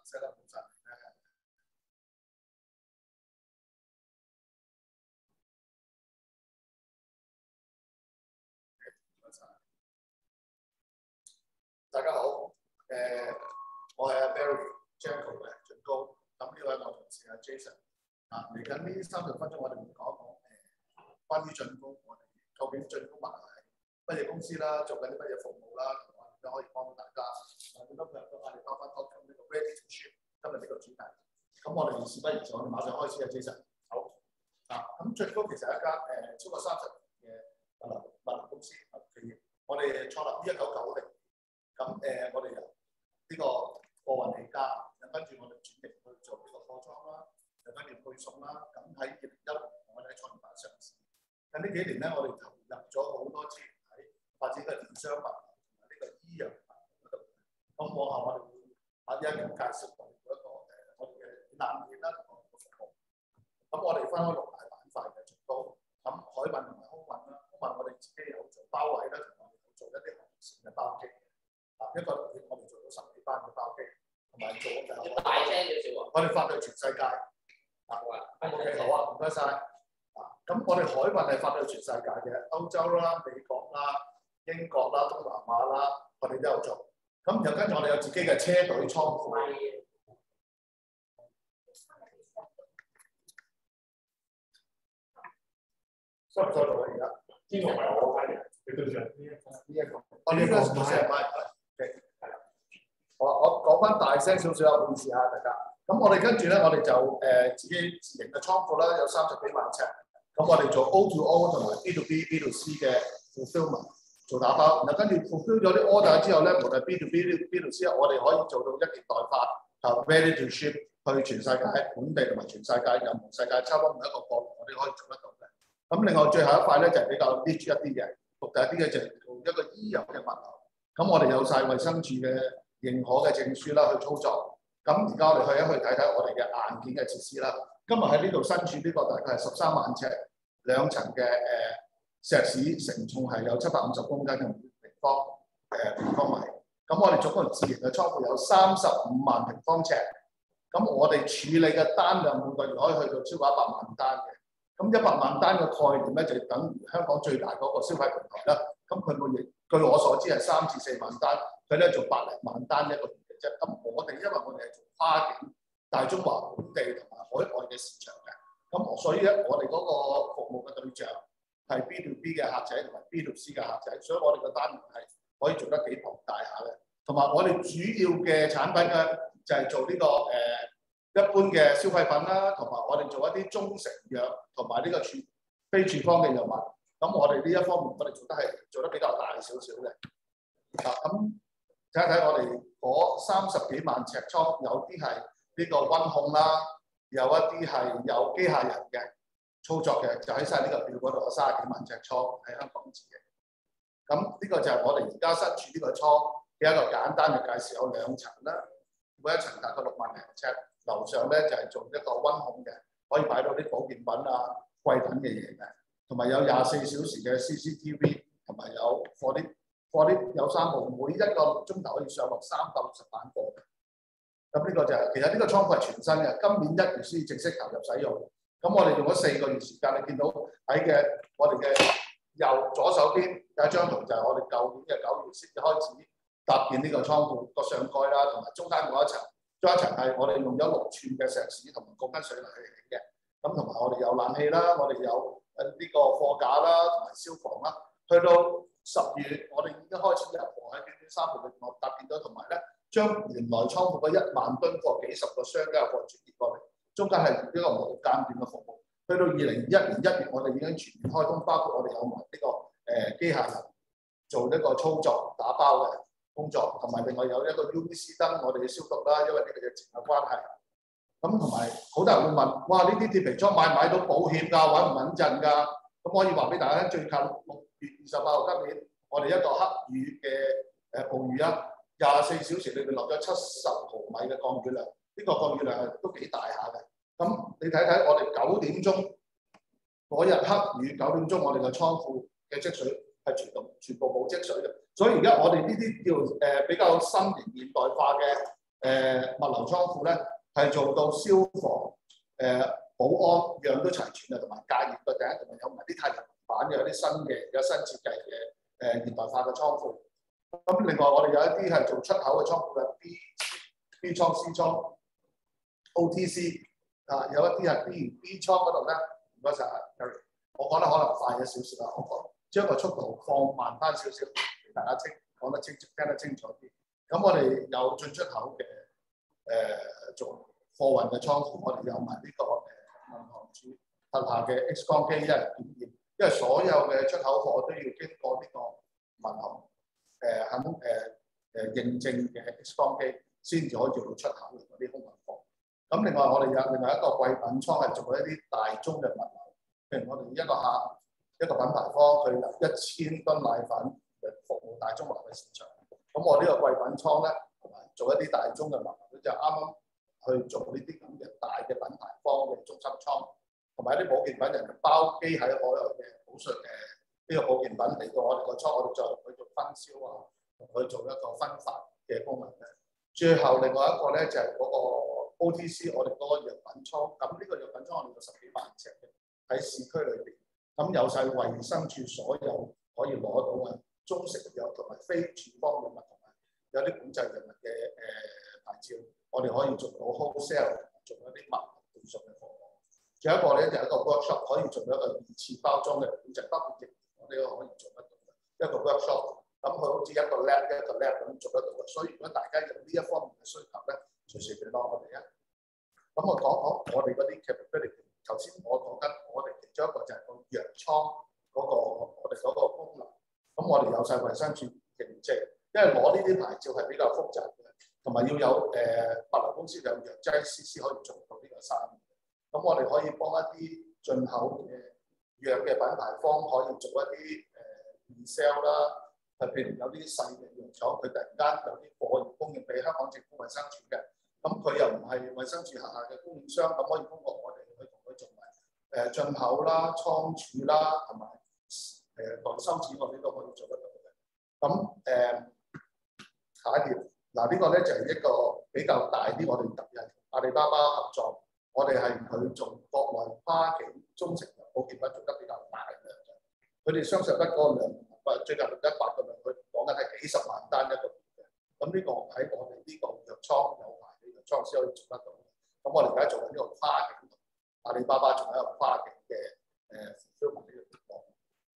set up 好晒咧。大家好，誒、我係阿 Barry Janko 嘅俊高，咁呢位我同事阿 Jason。啊，嚟緊呢三十分鐘，我哋會講一講誒關於進攻，我哋究竟進攻埋係乜嘢公司啦，做緊啲乜嘢服務啦，同埋點樣可以幫到大家。啊，點解今日都我哋翻翻多咁呢個 Ready to Ship 今日呢個主題？咁我哋事不宜遲，我哋馬上開始啊 ，Jason。好。啊，咁進攻其實係一間誒超過三十年嘅物流物流公司物流企業，我哋創立於一九九零。咁誒，我哋由呢個貨運起家，跟住我哋轉型去做呢個貨倉啦。就跟住配送啦，咁喺二零一六年我哋喺創業板上市。咁呢幾年咧，我哋投入咗好多資源喺發展個電商物流同埋呢個醫藥物流嗰度。咁往後我哋會喺一陣介紹我哋嗰個誒我哋嘅冷鏈啦同埋個服務。咁我哋分開六大板塊嘅最多。咁海運同埋空運啦，空運我哋自己有做包位啦，同埋我哋有做一啲航線嘅包機。啊，一個月我哋做到十幾班嘅包機，同埋做就係大聲少少喎。 我哋發到全世界。啊，好啊 ，OK， 好啊，唔該晒。啊，咁我哋海運係發到全世界嘅，歐洲啦、美國啦、英國啦、東南亞啦，我哋都有做。咁然後跟住我哋有自己嘅車隊倉庫。收唔收到啊？而家呢個唔係我開嘅，你對住呢一個呢一個。我呢個唔係麥，係啦。我我講翻大聲少少啊，唔好意思啊，大家。咁我哋跟住咧，我哋就誒、呃、自己自營嘅倉庫啦，有三十幾萬尺。咁我哋做 O to O 同埋 B to B、B to C 嘅 fulfillment 做打包，然後跟住 fulfill 咗啲 order 之後咧，無論 B to B、B to C， 我哋可以做到一件代發，啊 ready to ship 去全世界、本地同埋全世界任何世界差唔多每一個國，我哋可以做得到嘅。咁另外最後一塊咧就係、是、比較 niche 一啲嘅，獨特一啲嘅就係做一個醫藥嘅物流。咁我哋有晒衛生署嘅認可嘅證書啦，去操作。咁而家我哋去一去睇睇我哋嘅硬件嘅設施啦。今日喺呢度身處呢個大概係十三萬尺兩層嘅誒石屎，承重係有七百五十公斤嘅平方誒平方米。咁我哋總共自營嘅倉庫有三十五萬平方尺。咁我哋處理嘅單量每個月可以去到超過一百萬單嘅。咁一百萬單嘅概念咧，就等於香港最大嗰個消費平台啦。咁佢每月據我所知係三至四萬單，佢咧做百零萬單一個月。咁我哋因為我哋係做跨境大中華本地同埋海外嘅市場嘅，咁所以咧我哋嗰個服務嘅對象係 B to B 嘅客仔同埋 B to C 嘅客仔，所以我哋嘅單量係可以做得幾龐大下嘅。同埋我哋主要嘅產品咧就係做呢、這個誒、呃、一般嘅消費品啦，同埋我哋做一啲中成藥同埋呢個處非處方嘅藥物。咁我哋呢一方面我哋做得係做得比較大少少嘅。啊咁。睇一睇我哋嗰三十幾萬尺倉，有啲係呢個溫控啦，有一啲係有機械人嘅操作嘅，就喺晒呢個表嗰度，三十幾萬尺倉喺香港自營。咁呢個就係我哋而家身處呢個倉嘅一個簡單嘅介紹，有兩層啦，每一層大概六萬零尺，樓上咧就係、是、做一個溫控嘅，可以擺到啲保健品啊、貴品嘅嘢嘅，同埋有廿四小時嘅 C C T V， 同埋有貨啲。貨啲有三部，每一個鐘頭可以上落三百六十版貨嘅。咁呢個就係、是、其實呢個倉庫係全新嘅，今年一月先正式投入使用。咁我哋用咗四個月時間，你見到喺嘅我哋嘅右左手邊有一張圖，就係我哋舊年嘅九月先至開始搭建呢個倉庫個上蓋啦，同埋中間嗰一層，中一層係我哋用咗六寸嘅石屎同埋鋼筋水泥去起嘅。咁同埋我哋有冷氣啦，我哋有誒呢個貨架啦，同埋消防啦，去到十月，我哋已經開始入貨喺短短三個月內搭建咗，同埋咧將原來倉庫嘅一萬噸貨、幾十個商家嘅貨轉移過嚟，中間係呢個無間斷嘅服務。去到二零二一年一月，我哋已經全面開通，包括我哋有埋呢個誒機械人做呢個操作打包嘅工作，同埋另外有一個 U V C 燈，我哋要消毒啦，因為呢個疫情嘅關係。咁同埋好多人會問：哇！呢啲鐵皮倉買唔買到保險㗎？穩唔穩陣㗎？咁可以話俾大家聽，最近六月二十八號今年，我哋一個黑雨嘅誒暴雨啊，廿四小時裏邊落咗七十毫米嘅降雨量，呢、這個降雨量係都幾大下嘅。咁你睇睇我哋九點鐘嗰日黑雨，九點鐘我哋嘅倉庫嘅積水係全部全部冇積水嘅，所以而家我哋呢啲叫誒、呃、比較新型現代化嘅誒物流倉庫咧係做到消防、誒保安樣都齊全啊，同埋隔熱嘅頂，同埋有埋啲太陽板嘅有啲新嘅有新設計嘅誒現代化嘅倉庫。咁另外我哋有一啲係做出口嘅倉庫嘅 B B 倉、C 倉、O T C 啊，有一啲係 B B 倉嗰度咧，唔該晒 Gary， 我講得可能快咗少少啦，我講將個速度放慢翻少少，俾大家清講得清楚、聽得清楚啲。咁我哋有進出口嘅誒、呃、做貨運嘅倉庫，我哋有埋呢個誒民航處轄下嘅 X 光機一日檢驗，因為所有嘅出口貨都要經過呢個民航誒肯誒誒認證嘅 X 光機先至可以做到出口嗰啲空運貨。咁另外我哋有另外一個貴品倉係做一啲大宗嘅物流，譬如我哋一個客一個品牌方佢有一千噸奶粉服務大中華嘅市場。咁我呢個貴品倉咧，同埋做一啲大宗嘅物流，就啱啱去做呢啲咁嘅大嘅品牌方嘅中心倉，同埋一啲保健品人包機喺海外嘅保稅誒呢個保健品嚟到我哋個倉，我哋再同佢做分銷啊，同佢做一個分發嘅功能嘅。最後另外一個咧就係嗰個 O T C， 我哋嗰個藥品倉，咁呢個藥品倉我哋有十幾萬隻嘅喺市區裏邊，咁有晒衛生署所有可以攞到嘅中成藥同埋非處方藥物，同埋有啲管制藥物嘅誒、呃、牌照，我哋可以做到 wholesale， 做一啲物流配送嘅服務。仲有一個咧就係、一個 workshop 可以做一個二次包裝嘅管制，包括疫苗我哋都可以做得到嘅一個 workshop。咁佢好似一個 lab 一個 lab 咁做得到嘅，所以如果大家有呢一方面嘅需求咧，隨時俾攞我哋啊。咁我講講我哋嗰啲 capability。頭先我講緊我哋其中一個就係個藥倉嗰、嗰個我哋嗰個功能。咁我哋有晒衞生署認證，因為攞呢啲牌照係比較複雜嘅，同埋要有誒、呃、物流公司有藥劑師先可以做到呢個生意。咁我哋可以幫一啲進口嘅藥嘅品牌方可以做一啲誒 resell 啦。係譬如有啲細嘅藥廠，佢突然間有啲貨要供應俾香港政府衞生署嘅，咁佢又唔係衞生署轄下嘅供應商，咁可以通過我哋去同佢做埋誒進口啦、倉儲啦，同埋誒代收錢，我哋都可以做得到嘅。咁誒、呃、下一條嗱呢個咧就係、是、一個比較大啲，我哋特別係阿里巴巴合作，我哋係佢做國內跨境中成藥保健品做得比較大嘅，佢哋雙十一嗰個量。最近六一八個量，佢講緊係幾十萬單一個月嘅。咁呢個喺我哋呢個藥倉有牌嘅藥倉先可以做得到。咁我哋而家做緊呢個跨境，阿里巴巴仲有一個跨境嘅誒 fulfillment 呢個地方。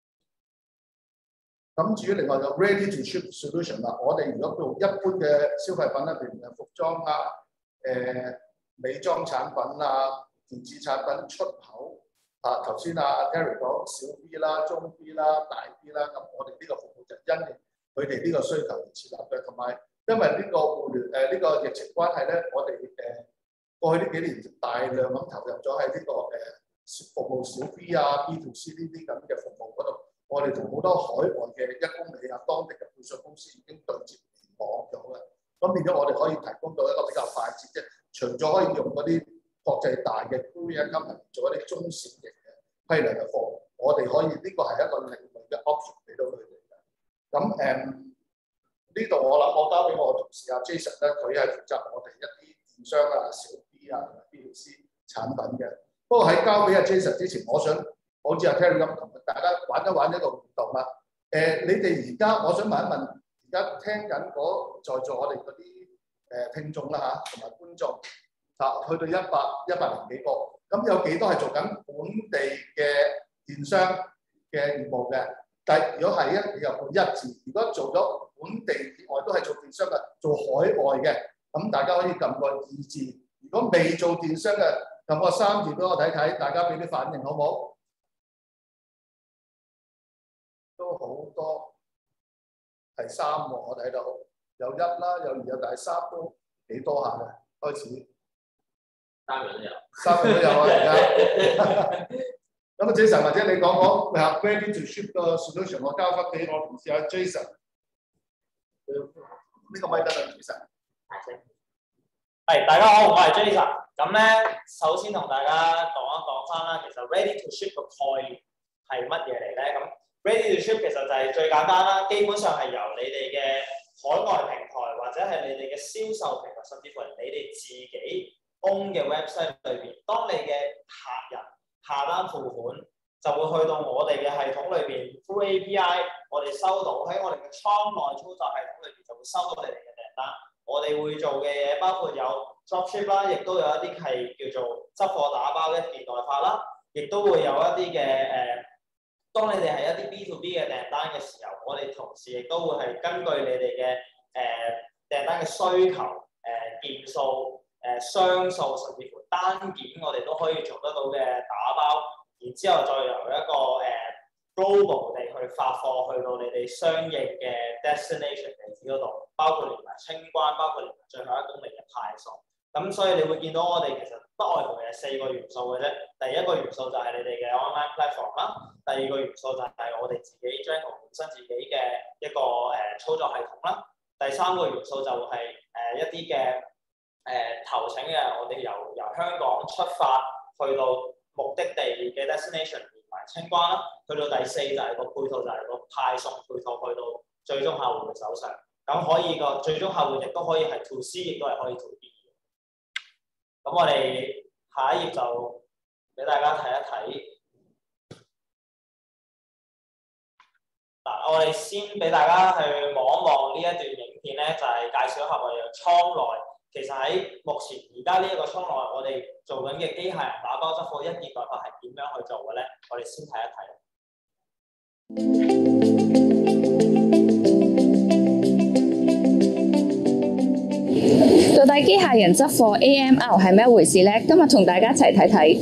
咁至於另外有 ready to ship solution 啦，我哋如果做一般嘅消費品咧，譬如係服裝啊、誒、呃、美妝產品啊、電子產品出口。啊，頭先阿 Terry 講小 B 啦、中 B 啦、大 B 啦，咁我哋呢個服務就因應佢哋呢個需求而設立嘅，同埋因為呢個互聯誒呢、呃這個疫情關係咧，我哋誒、呃、過去呢幾年大量咁投入咗喺呢個誒、呃、服務小 B 啊、B to C 呢啲咁嘅服務嗰度，我哋同好多海外嘅一公里啊、當地嘅配送公司已經對接聯網咗嘅，咁變咗我哋可以提供到一個比較快捷嘅，除咗可以用嗰啲國際大嘅 courier company 做一啲中小型嘅批量嘅貨，我哋可以呢、這個係一個另類嘅 option 俾到佢哋嘅。咁誒呢度我諗我交俾我同事阿 Jason 咧，佢係負責我哋一啲電商啊、小 B 啊同埋 B to C 產品嘅。不過喺交俾阿 Jason 之前，我想好似阿 Terry 咁同大家玩一玩一個互動啦。誒、呃，你哋而家我想問一問，而家聽緊嗰在座我哋嗰啲誒聽眾啦嚇，同埋觀眾。啊，去到一百一百零幾個，咁有幾多係做緊本地嘅電商嘅業務嘅？但係如果係一，你又報一字；如果做咗本地以外都係做電商嘅，做海外嘅，咁大家可以撳個二字。如果未做電商嘅，撳個三字俾我睇睇，大家俾啲反應好唔好？都好多係三喎，我睇到有一啦，有二，有第三都幾多下嘅，開始。 三樣都有， 三樣都有啊！而家咁啊，Jason 或者你講講啊 ，ready to ship 個 solution， 我交翻俾我同事阿 Jason。呢個咪得啦 ，Jason。 係，大家好，我係 Jason。咁咧，首先同大家講一講翻啦，其實 ready to ship 個概念係乜嘢嚟咧？咁 ready to ship 其實就係最簡單啦，基本上係由你哋嘅海外平台或者係係你哋嘅銷售平台，甚至乎係你哋自己 own 嘅 website 裏邊，當你嘅客人下單付款，就會去到我哋嘅系統裏邊 through A P I， 我哋收到喺我哋嘅倉內操作系統裏邊就會收到你哋嘅訂單。我哋會做嘅嘢包括有 dropship 啦，亦都有一啲係叫做執貨打包一件代發啦，亦都會有一啲嘅誒。當你哋係一啲 B to B 嘅訂單嘅時候，我哋同時亦都會係根據你哋嘅誒訂單嘅需求、誒、呃、件數、誒、呃、雙數，甚至乎單件，我哋都可以做得到嘅打包，然之後再由一個誒、呃、global 地去發貨去到你哋相應嘅 destination 地址嗰度，包括連埋清關，包括連埋最後一公里嘅派送。咁所以你會見到我哋其實不外乎係四個元素嘅啫。第一個元素就係你哋嘅 online platform 啦，第二個元素就係我哋自己 Janko 本身自己嘅一個誒、呃、操作系統啦。第三個元素就係、是、誒、呃、一啲嘅誒投請嘅，我哋由由香港出發去到目的地嘅 destination 連埋清關啦。去到第四就係個配套，就係個派送配套去到最終客戶嘅手上。咁可以個最終客戶亦都可以係 to C， 亦都係可以 to B。咁我哋下一頁就俾大家睇一睇。嗱，我哋先俾大家去望一望呢一段影片咧，就係、是、介紹一下我哋嘅倉內。其實喺目前而家呢一個倉內，我哋做緊嘅機械人打包執貨一件代發係點樣去做嘅咧？我哋先睇一睇。 到底機械人執貨 A M R 係咩回事呢？今日同大家一齊睇睇。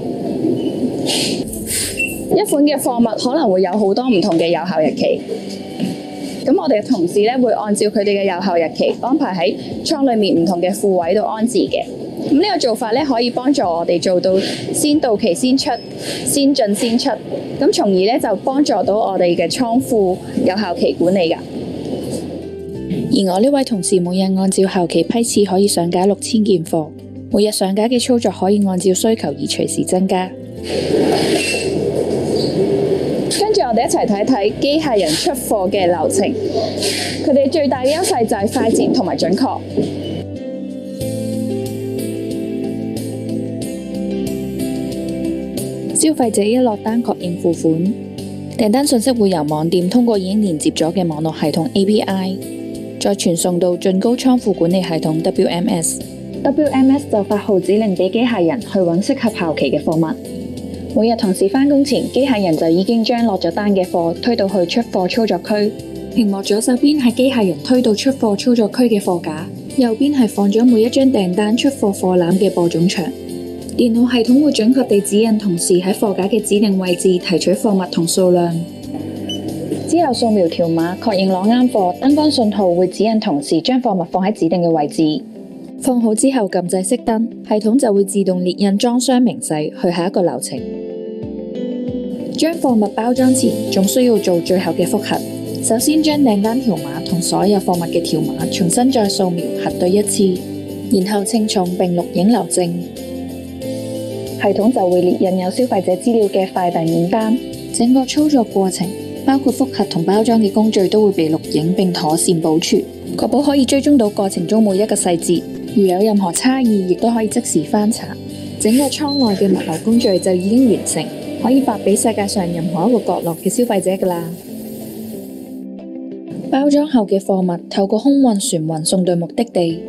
一款嘅貨物可能會有好多唔同嘅有效日期，咁我哋嘅同事咧會按照佢哋嘅有效日期安排喺倉裏面唔同嘅庫位度安置嘅。咁呢個做法咧可以幫助我哋做到先到期先出、先進先出，咁從而咧就幫助到我哋嘅倉庫有效期管理㗎。 而我呢位同事每日按照效期批次可以上架六千件貨，每日上架嘅操作可以按照需求而隨時增加。 跟住我哋一齊睇睇機械人出貨嘅流程，佢哋最大嘅優勢就係快捷同埋準確。 消費者一落單確認付款，訂單信息會由網店通過已經連接咗嘅網絡系統 A P I， 再傳送到駿高倉庫管理系統 W M S。W M S 就發號指令俾機械人去揾適合效期嘅貨物。每日同事返工前，機械人就已經將落咗單嘅貨推到去出貨操作區。屏幕左手邊係機械人推到出貨操作區嘅貨架，右邊係放咗每一張訂單出貨貨籃嘅播種牆。電腦系統會準確地指引同事喺貨架嘅指定位置提取貨物同數量。之後掃描條碼確認攞啱貨，燈光信號會指引同事將貨物放喺指定嘅位置。放好之後撳掣熄燈，系統就會自動列印裝箱明細去下一個流程。將貨物包裝前，仲需要做最後嘅複核。首先將訂單條碼同所有貨物嘅條碼重新再掃描核對一次，然後稱重並錄影留證。系統就會列印有消費者資料嘅快遞面單。整個操作過程，包括複核同包裝嘅工序都會被錄影並妥善保存，確保可以追蹤到過程中每一個細節。如有任何差異，亦都可以即時翻查。整個倉內嘅物流工序就已經完成，可以發俾世界上任何一個角落嘅消費者㗎啦。包裝後嘅貨物透過空運船運送到目的地，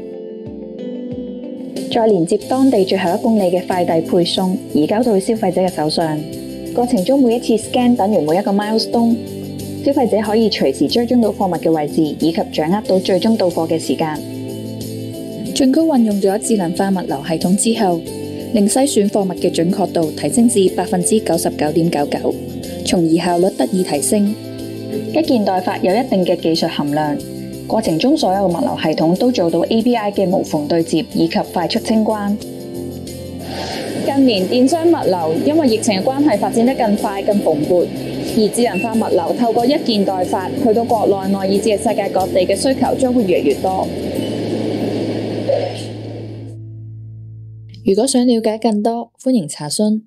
再連接當地最後一公里嘅快遞配送，移交到消費者嘅手上。過程中每一次 scan 等於每一個 milestone， 消費者可以隨時追蹤到貨物嘅位置，以及掌握到最終到貨嘅時間。駿高運用咗智能化物流系統之後，令篩選貨物嘅準確度提升至百分之九十九點九九，從而效率得以提升。一件代發有一定嘅技術含量，過程中所有嘅物流系統都做到 A P I 嘅無縫對接以及快速清關。近年電商物流因為疫情嘅關係發展得更快更蓬勃，而智能化物流透過一件代發去到國內外以至世界各地嘅需求將會越嚟越多。 如果想了解更多，歡迎查詢。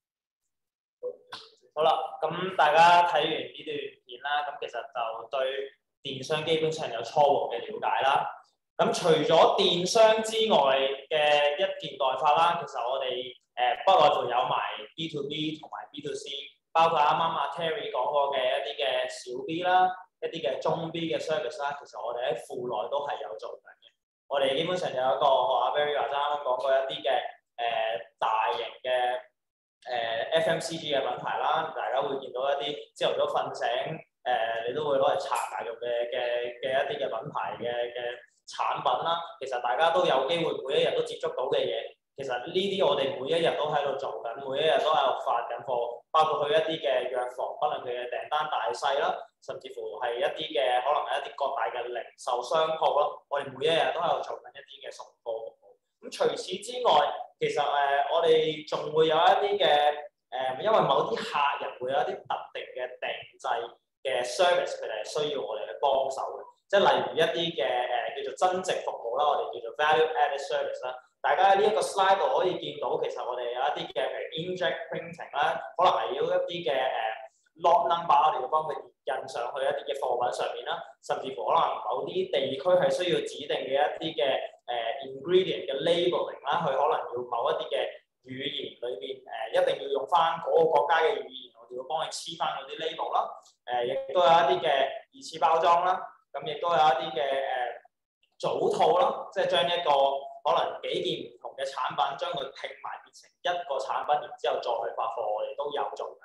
好啦，咁大家睇完呢段片啦，咁其實就對電商基本上有初步嘅了解啦。 咁除咗電商之外嘅一件代發啦，其實我哋誒、呃、不外乎有埋 B to B 同埋 B to C， 包括啱啱阿 Terry 講過嘅一啲嘅小 B 啦，一啲嘅中 B 嘅 service 啦，其實我哋喺庫內都係有做緊嘅。我哋基本上有一個學阿 Barry 話齋啱啱講過一啲嘅誒大型嘅誒、呃、F M C G 嘅品牌啦，大家會見到一啲朝頭早瞓醒誒、呃，你都會攞嚟刷牙用嘅嘅嘅一啲嘅品牌嘅嘅產品啦。其實大家都有機會每一日都接觸到嘅嘢，其實呢啲我哋每一日都喺度做緊，每一日都喺度發緊貨，包括去一啲嘅藥房，不論佢嘅訂單大細啦，甚至乎係一啲嘅可能係一啲各大嘅零售商鋪咯，我哋每一日都喺度做緊一啲嘅送貨服務。咁除此之外，其實誒、呃、我哋仲會有一啲嘅誒，因為某啲客人會有一啲特定嘅訂製嘅 service， 佢哋係需要我哋去幫手嘅，即係例如一啲嘅誒叫做增值服務啦，我哋叫做 value added service 啦。大家喺呢一個 slide 度可以見到，其實我哋有一啲嘅譬如 inkjet printing 啦，可能係要一啲嘅誒 lot number， 我哋要幫佢印上去一啲嘅貨品上面啦，甚至乎可能某啲地區係需要指定嘅一啲嘅誒 ingredient 嘅 labeling 啦，佢可能要某一啲嘅語言裏邊誒、呃、一定要用翻嗰個國家嘅語言，我哋要幫佢黐翻嗰啲 label 啦。誒、呃，亦都有一啲嘅二次包裝啦，咁亦都有一啲嘅誒組套啦，即係將一個可能幾件唔同嘅產品，將佢拼埋變成一個產品，然之後再去發貨，我哋都有做緊。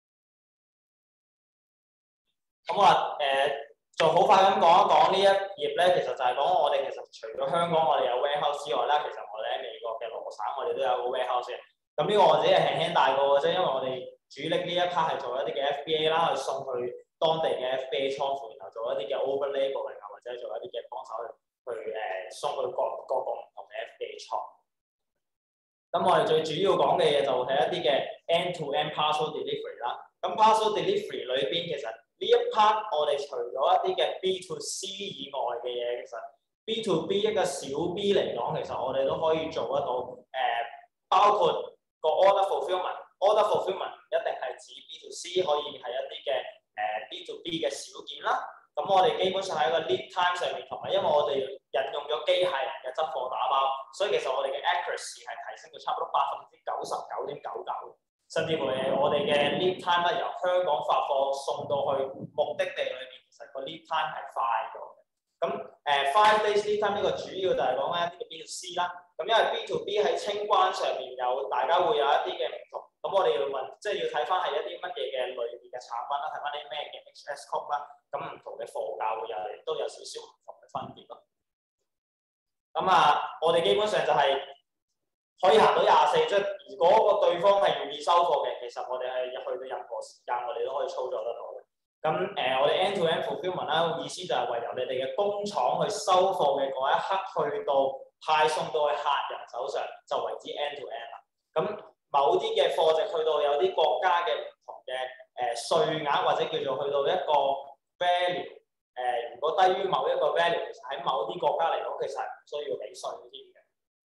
咁我話誒，就好快咁講一講呢一頁咧，其實就係講我哋其實除咗香港我哋有 warehouse 之外啦，其實我哋喺美國嘅羅省我哋都有個 warehouse 嘅。咁呢個我自己係輕輕帶過嘅啫，因為我哋主力呢一 part 係做一啲嘅 F B A 啦，去送去當地嘅 F B A 倉庫，然後做一啲嘅 over labeling 啊，或者做一啲嘅幫手去去誒、呃、送去各各個唔同嘅 F B A 倉。咁我哋最主要講嘅嘢就係一啲嘅 end-to-end parcel delivery 啦。咁 parcel delivery 裏邊其實呢一 part 我哋除咗一啲嘅 B to C 以外嘅嘢，其實 B to B 一個小 B 嚟講，其實我哋都可以做得到。誒、呃，包括個 order fulfillment，order fulfillment 一定係指 B to C， 可以係一啲嘅誒 B to B 嘅小件啦。咁我哋基本上喺個 lead time 上面，同埋因為我哋引用咗機械人嘅執貨打包，所以其實我哋嘅 accuracy 係提升到差唔多百分之九十九點九九，甚至乎係我哋嘅 lead time 咧，由香港發貨送到去目的地裏邊，其實個 lead time 係快咗嘅。咁誒 five days lead time 呢個主要就係講緊一啲嘅 B to C 啦。咁因為 B to B 喺清關上面有大家會有一啲嘅唔同，咁我哋要問，即係要睇翻係一啲乜嘢嘅類別嘅產品啦，睇翻啲咩嘅 Express code 啦，咁唔同嘅貨價會有亦都有少少唔同嘅分別咯。咁啊，我哋基本上就係可以行到廿四，即係如果個對方係願意收貨嘅，其實我哋係去到任何時間，我哋都可以操作得到嘅。咁誒、呃，我哋 end-to-end fulfillment 啦，意思就係為由你哋嘅工廠去收貨嘅嗰一刻，去到派送到去客人手上，就為之 end-to-end 啦。咁某啲嘅貨值去到有啲國家嘅唔同嘅誒稅額，或者叫做去到一個 value， 誒、呃、如果低於某一個 value， 其實喺某啲國家嚟講，其實係唔需要俾稅添嘅。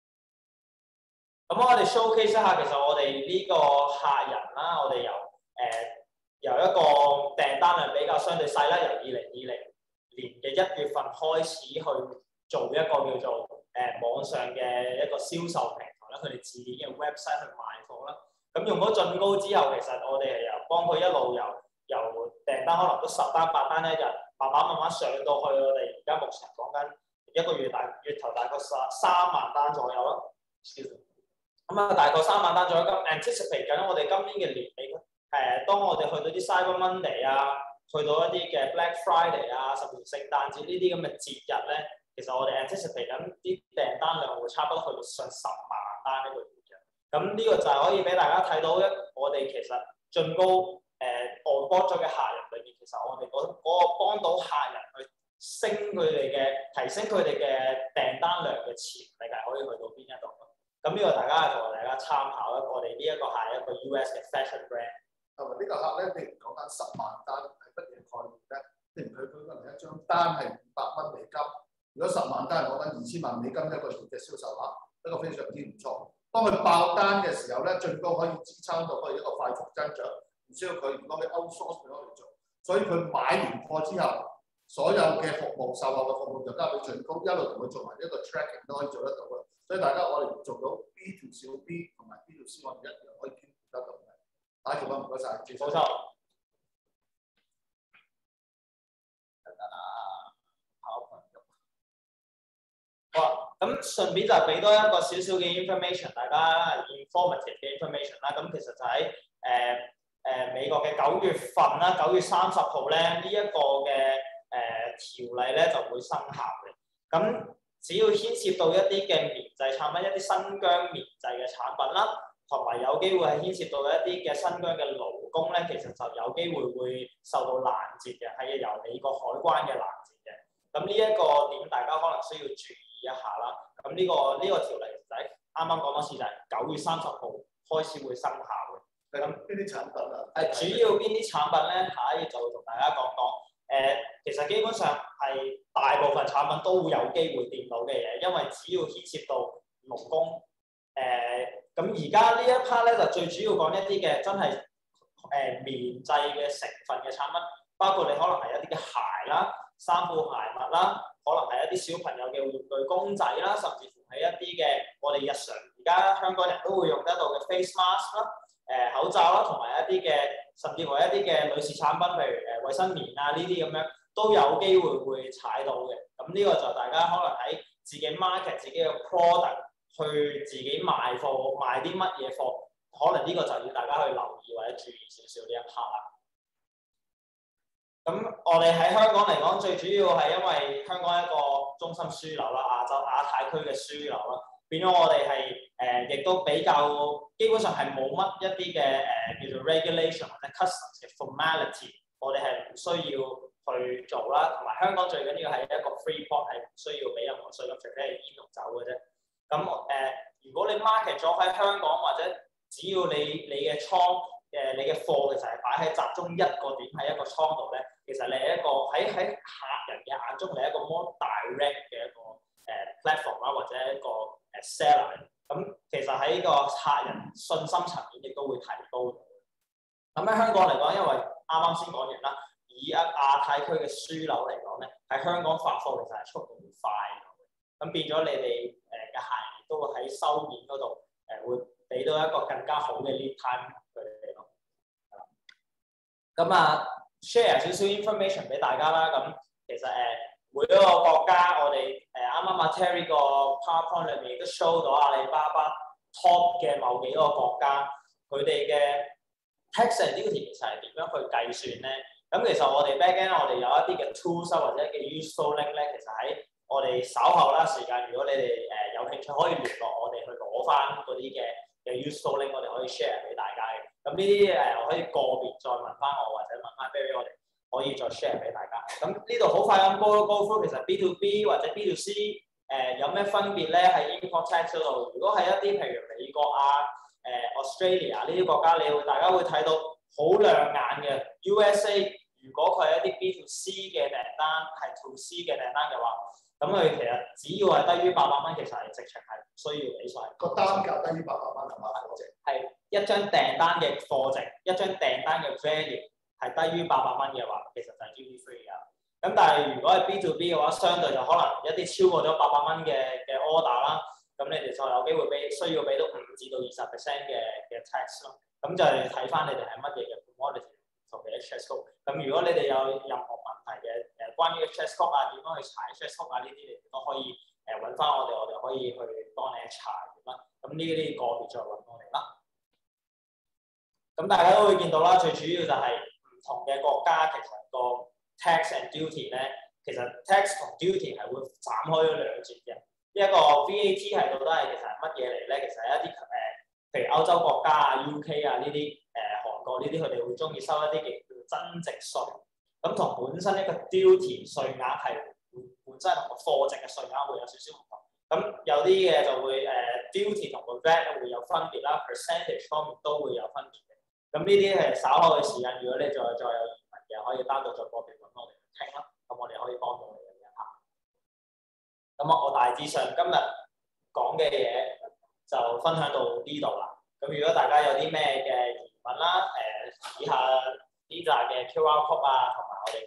咁我哋 showcase 一下，其實我哋呢個客人啦，我哋由誒、呃、由一個訂單量比較相對細啦，由二零二零年嘅一月份開始去做一個叫做誒、呃、網上嘅一個銷售平台啦，佢哋自己嘅 website 去賣貨啦。咁用咗進高之後，其實我哋係由幫佢一路由由訂單可能都十單八單一日，慢慢慢慢上到去我哋而家目前講緊一個月大月頭大概三三萬單左右啦。咁啊，大概三萬單左右。咁 anticipate 緊我哋今年嘅年尾咧，誒，當我哋去到啲 Cyber Monday 啊，去到一啲嘅 Black Friday 啊，甚至聖誕節呢啲咁嘅節日咧，其實我哋 anticipate 緊啲訂單量會差不多去到上十萬單一個月嘅。咁呢個就係可以俾大家睇到一我哋其實進高誒 onboard 咗嘅客人裏面，其實我哋嗰嗰個幫到客人去升佢哋嘅提升佢哋嘅訂單量嘅潛力係可以去到邊一度咯。咁呢個大家係同大家參考一個我哋呢一個係一個 U S 嘅 fashion brand。 同埋呢個客咧，譬如講緊十萬單係乜嘢概念咧？譬如佢佢可能一張單係五百蚊美金，如果十萬單係講緊二千萬美金一個月嘅銷售額，一個非常之唔錯。當佢爆單嘅時候咧，最高可以支撐到佢一個快速增長，唔需要佢如果佢 outsource 佢可以做。所以佢買完貨之後， 所有嘅服務售後嘅服務就交俾最高，一路同佢做埋一個 tracking 都可以做得到嘅。所以大家我哋做到 B to 小 B 同埋 B to C， 我哋一樣可以兼顧得到嘅。大家唔該晒， 冇錯。好啊，咁順便就俾多一個少少嘅 information， 大家 informative 嘅 information 啦。咁其實就喺誒誒美國嘅九月份啦，九月三十號咧呢一、這個嘅誒、呃、條例咧就會生效嘅。咁只要牽涉到一啲嘅棉製產品，一啲新疆棉製嘅產品啦，同埋有機會係牽涉到一啲嘅新疆嘅勞工咧，其實就有機會會受到攔截嘅，係由美國海關嘅攔截嘅。咁呢一個點大家可能需要注意一下啦。咁呢、這個呢、這個條例就係啱啱講多次，就係九月三十號開始會生效嘅。 咁邊啲產品啊？ 係主要邊啲產品咧？下一頁就會同大家講講。誒、呃，其實基本上係大部分產品都會有機會掂到嘅嘢，因為只要牽涉到勞工。誒、呃，咁而家呢一 part 咧就最主要講一啲嘅真係誒、呃、棉製嘅成分嘅產品，包括你可能係一啲嘅鞋啦、衫褲鞋襪啦，可能係一啲小朋友嘅玩具公仔啦，甚至乎係一啲嘅我哋日常而家香港人都會用得到嘅 face mask 啦、誒口罩啦，同埋一啲嘅甚至乎一啲嘅女士產品，譬如誒衛生棉啊呢啲咁樣都有機會會踩到嘅。咁呢個就大家可能喺自己 market 自己嘅 product 去自己賣貨賣啲乜嘢貨，可能呢個就要大家去留意或者注意少少呢一 part 啦。咁我哋喺香港嚟講，最主要係因為香港一個中心樞紐啦，亞洲亞太區嘅樞紐啦，變咗我哋係誒亦都比較基本上係冇乜一啲嘅誒叫做 regulation 或者 customs 嘅 formality， 我哋係唔需要去做啦。同埋香港最緊要係一個 free port， 係唔需要俾任何稅金，除非係煙同酒嘅啫。咁誒、呃，如果你 market 咗喺香港，或者只要你你嘅倉誒、呃、你嘅貨其實係擺喺集中一個點喺一個倉度咧，其實你係一個喺喺客人嘅眼中，你係一個 more direct 嘅一個誒、呃、platform 啦，或者一個誒、呃、seller。咁其實喺個客人信心層面亦都會提高到。咁喺香港嚟講，因為啱啱先講完啦，以一亞太區嘅樞紐嚟講咧，喺香港發貨其實係速度會快嘅。咁變咗你哋誒嘅客人都會喺收件嗰度誒會俾到一個更加好嘅 lead time 佢哋咯。咁啊 share 少少 information 俾大家啦。咁其實誒、呃、每一個國家，我哋誒啱啱阿 Terry 個 PowerPoint 裏面亦都 show 到阿里巴巴 top 嘅某幾個國家，佢哋嘅 tax and duty 其實係點樣去計算咧？咁其實我哋 backend 我哋有一啲嘅 tools 或者嘅 useful link 咧，其實喺我哋稍後啦時間，如果你哋誒、呃、有興趣，可以聯絡我哋去攞翻嗰啲嘅嘅 useful link， 我哋可以 share 俾大家嘅。咁呢啲誒可以個別再問翻我，或者問翻 Barry， 我哋可以再 share 俾大家。咁呢度好快咁 go go through， 其實 B to B 或者 B to C 誒、呃、有咩分別咧？喺 import tax 嗰度，如果係一啲譬如美國啊、誒、呃、Australia 呢啲國家，你會大家會睇到好亮眼嘅 U S A。如果佢係一啲 B to C 嘅訂單，係 to C 嘅訂單嘅話，咁佢其實只要係低於八百蚊，其實係直情係唔需要俾稅。個單價低於八百蚊係嘛？係一張訂單嘅貨值，一張訂單嘅 value 係低於八百蚊嘅話，其實就係 duty free 㗎。咁但係如果係 B to B 嘅話，相對就可能一啲超過咗八百蚊嘅嘅 order 啦，咁你哋就有機會俾需要俾到五至到二十 percent 嘅嘅 tax 咯。咁就係睇翻你哋係乜嘢嘅 commodity。同嘅 H S code， 咁如果你哋有任何問題嘅誒關於 H S code 啊，點樣去查 H S code 啊呢啲，你哋都可以誒揾翻我哋，我哋可以去幫你查啦。咁呢啲個別再揾我哋啦。咁大家都會見到啦，最主要就係唔同嘅國家其實個 tax and duty 咧，其實 tax 同 duty 係會斬開咗兩截嘅。呢一個 V A T 係到底係其實係乜嘢嚟咧？其實係一啲誒、呃，譬如歐洲國家啊、U K 啊呢啲。呢啲佢哋會中意收一啲嘅叫增值稅，咁同本身一個 duty 稅額係本身同個貨值嘅稅額會有少少唔同。咁有啲嘅就會誒、uh, duty 同個 V A T 會有分別啦 ，percentage 方面都會有分別嘅。咁呢啲係稍後嘅時間，如果你再再有疑問嘅，可以單獨再個別揾我哋去傾啦。咁我哋可以幫到你嘅一下。咁啊，我大致上今日講嘅嘢就分享到呢度啦。咁如果大家有啲咩嘅疑問啦，誒、呃、以下呢紮嘅 Q R code 啊，同埋我哋嘅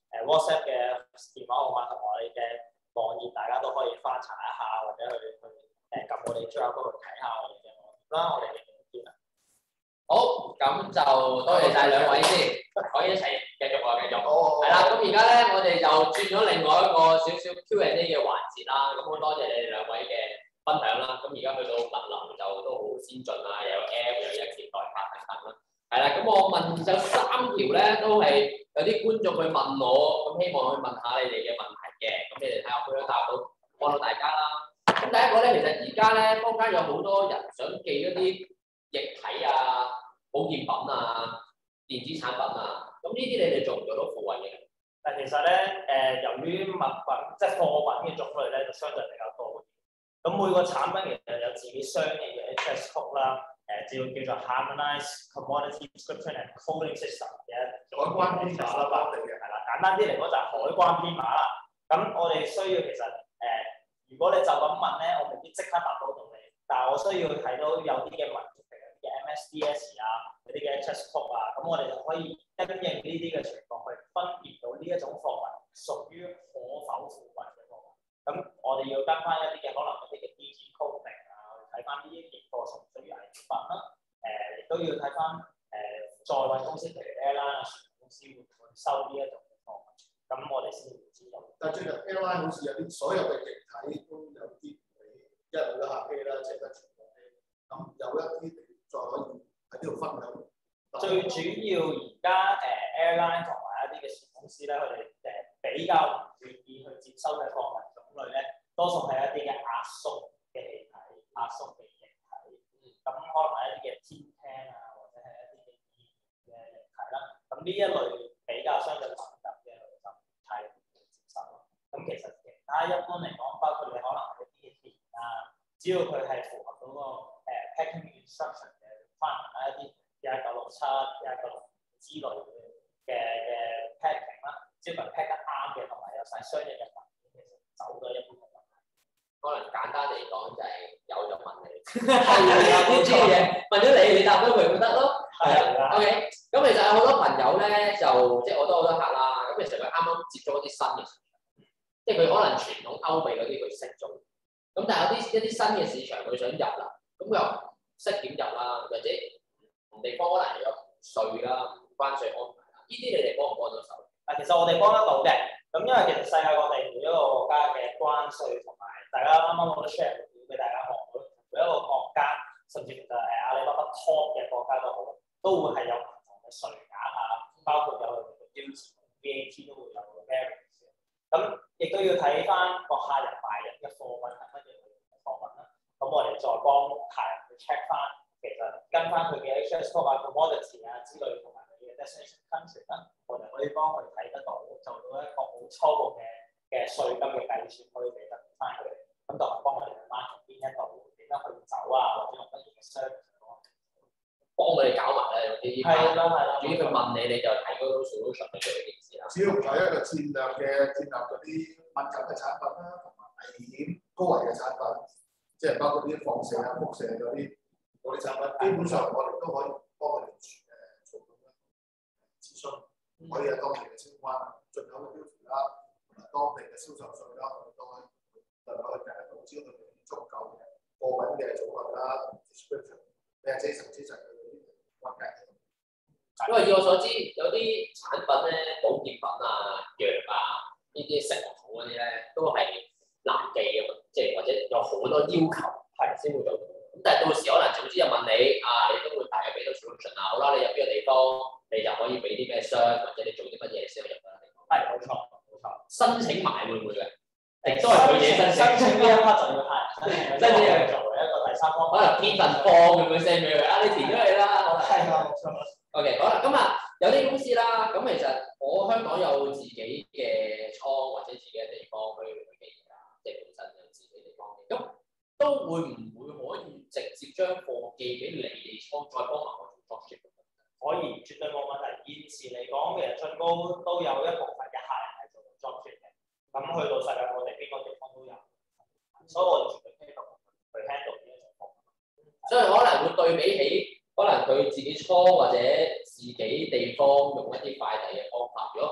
誒 WhatsApp 嘅電話號碼同我哋嘅網頁，大家都可以翻查一下，或者去去誒撳我哋 Q R code 去睇下我哋嘅網頁啦，我哋嘅影片啊。 好，咁就多謝晒兩位先，可以一齊繼續啊，繼續。 好。 係啦，咁而家咧，我哋就轉咗另外一個少少 Q and A 嘅環節啦。咁好多謝你哋兩位嘅分享啦。咁而家去到物流就都好先進啦，又有 App，又有一鍵代客等等啦。係啦，咁我問就三條咧，都係有啲觀眾去問我，咁希望去問下你哋嘅問題嘅。咁你哋睇下可唔可以答到，幫到大家啦。咁第一個咧，其實而家咧，坊間有好多人想寄一啲液體啊、保健品啊、電子產品啊，咁呢啲你哋做唔做到付運嘅？ 但其實咧，誒、由於物品即係貨品嘅種類咧，就相對比較多。咁每個產品其實有自己相應嘅 H S code 啦，誒叫叫做 Harmonized Commodity Description and Coding System 嘅海關編碼啦，當地嘅係啦，簡單啲嚟講就係海關編碼啦。咁我哋需要其實誒、如果你就咁問咧，我未必即刻答到到你，但係我需要睇到有啲嘅文件，譬如啲嘅 M S D S 啊，有啲嘅 H S code 啊，咁我哋就可以因應呢啲嘅情況去分別到呢一種貨物屬於可否付運嘅貨物。咁我哋要跟翻一啲嘅可能一啲嘅 D G coding 啊，睇翻呢啲嘅貨屬唔屬於危品啦。誒，亦都要睇翻誒載運公司譬如 Airline 啊、船公司會唔會收呢一種嘅貨物，咁我哋先會知道。 但最近 Airline 好似有啲所有嘅液體都有啲俾一路嘅客機啦，即係得全部機。咁有一啲再可以喺呢度分享。 最主要而家誒 Airline 同埋一啲嘅船公司咧，佢哋誒比較唔願意去接收嘅貨物種類咧，多數係一啲嘅壓縮嘅氣體、壓縮嘅液體，咁可能係一啲嘅天聽啊，或者係一啲嘅熱嘅液體啦。咁呢一類比較相對敏感嘅，就唔太容易接受咯。咁其實其他一般嚟講，包括你可能係一啲嘅鉛啊，只要佢係符合到個誒 packing instruction 嘅 requirement 啦，一啲一九六七、一九六之類嘅嘅 packing 啦，只要佢 pack 得啱嘅，同埋有晒相應嘅文件，其實走咗一般嘅問題。 可能簡單嚟講就係有就問你，啲專業嘢問咗你，你答咗佢咪得咯。係啊 ，OK。咁其實有好多朋友咧，就即係我都好多客啦。咁其實佢啱啱接觸一啲新嘅市場，即係佢可能傳統歐美嗰啲佢識做，咁但係有啲一啲新嘅市場佢想入啦，咁佢又唔識點入啦，或者唔同地方可能有稅啦、關稅安排啦，呢啲你哋幫唔幫到手？ 啊，其實我哋幫得到嘅。咁因為其實世界各地每一個國家嘅關稅同埋大家啱啱我都 share 表俾大家學到，每一個國家甚至其實誒阿里巴巴 top 嘅國家都好，都會係有唔同嘅稅額啊，包括有佢哋嘅標誌 V A T 都會有個 variance。咁亦都要睇翻個客人買入嘅貨品係乜嘢類型嘅貨品啦。咁我哋再幫客人去 check 翻，其實跟翻佢嘅 H S code 啊、commodity 啊之類同埋佢嘅 destination country 啦，我哋可以幫佢睇得到，做到一個好初步嘅嘅稅金嘅計算，可以俾得翻佢哋。咁同埋幫我哋去 mark 邊一度點樣去走啊，或者用乜嘢嘅 service 幫佢哋搞埋咧，用啲係啦係啦， 主要佢問你，你就提嗰個 solution 去做呢件事啦。 只要唔係一個戰略嘅戰略嗰啲敏感嘅產品啦，同埋危險高危嘅產品，即係包括啲放射啊、輻射嗰啲嗰啲產品，基本上我哋都可以幫佢哋誒做到咧諮詢，可以喺當地嘅清關啊、進口嘅標準啦，同埋當地嘅銷售稅啦，我哋都可以就可以計得到，只要佢哋足夠嘅貨品嘅組合啦、description， 你係幾層幾層嘅嗰啲關計。 因為以我所知，有啲產品咧，保健品啊、藥啊，呢啲食物好嗰啲咧，都係難記嘅嘛，即係或者有好多要求係先會做到。咁但係到時可能總之就問你啊，你都會大約俾到 solution 啊，好啦，你入邊個地方，你就可以俾啲咩商，或者你做啲乜嘢先可以入到地方。 係冇錯冇錯。 申請埋會唔會嘅？亦都係佢自己申請。 申請呢一 part 就要係申請係作為一個第三方， 可能編份 form 咁樣 send 俾佢啊，你填咗嚟啦。 係啊，冇錯。 OK， 好啦，咁啊有啲公司啦，咁其實我香港有自己嘅倉或者自己嘅地方去去寄嘢啦，即係本身有自己地方嘅，咁都會唔會可以直接將貨寄俾你哋倉，再幫埋我做 dropship？ 可以，絕對冇問題。現時嚟講，其實進高都有一部分嘅客人係做 dropship 嘅，咁去到世界各地邊個地方都有，所以我哋絕對 handle 去 handle 呢一種貨。 所以可能會對比起。可能佢自己倉或者自己地方用一啲快遞嘅方法，如果可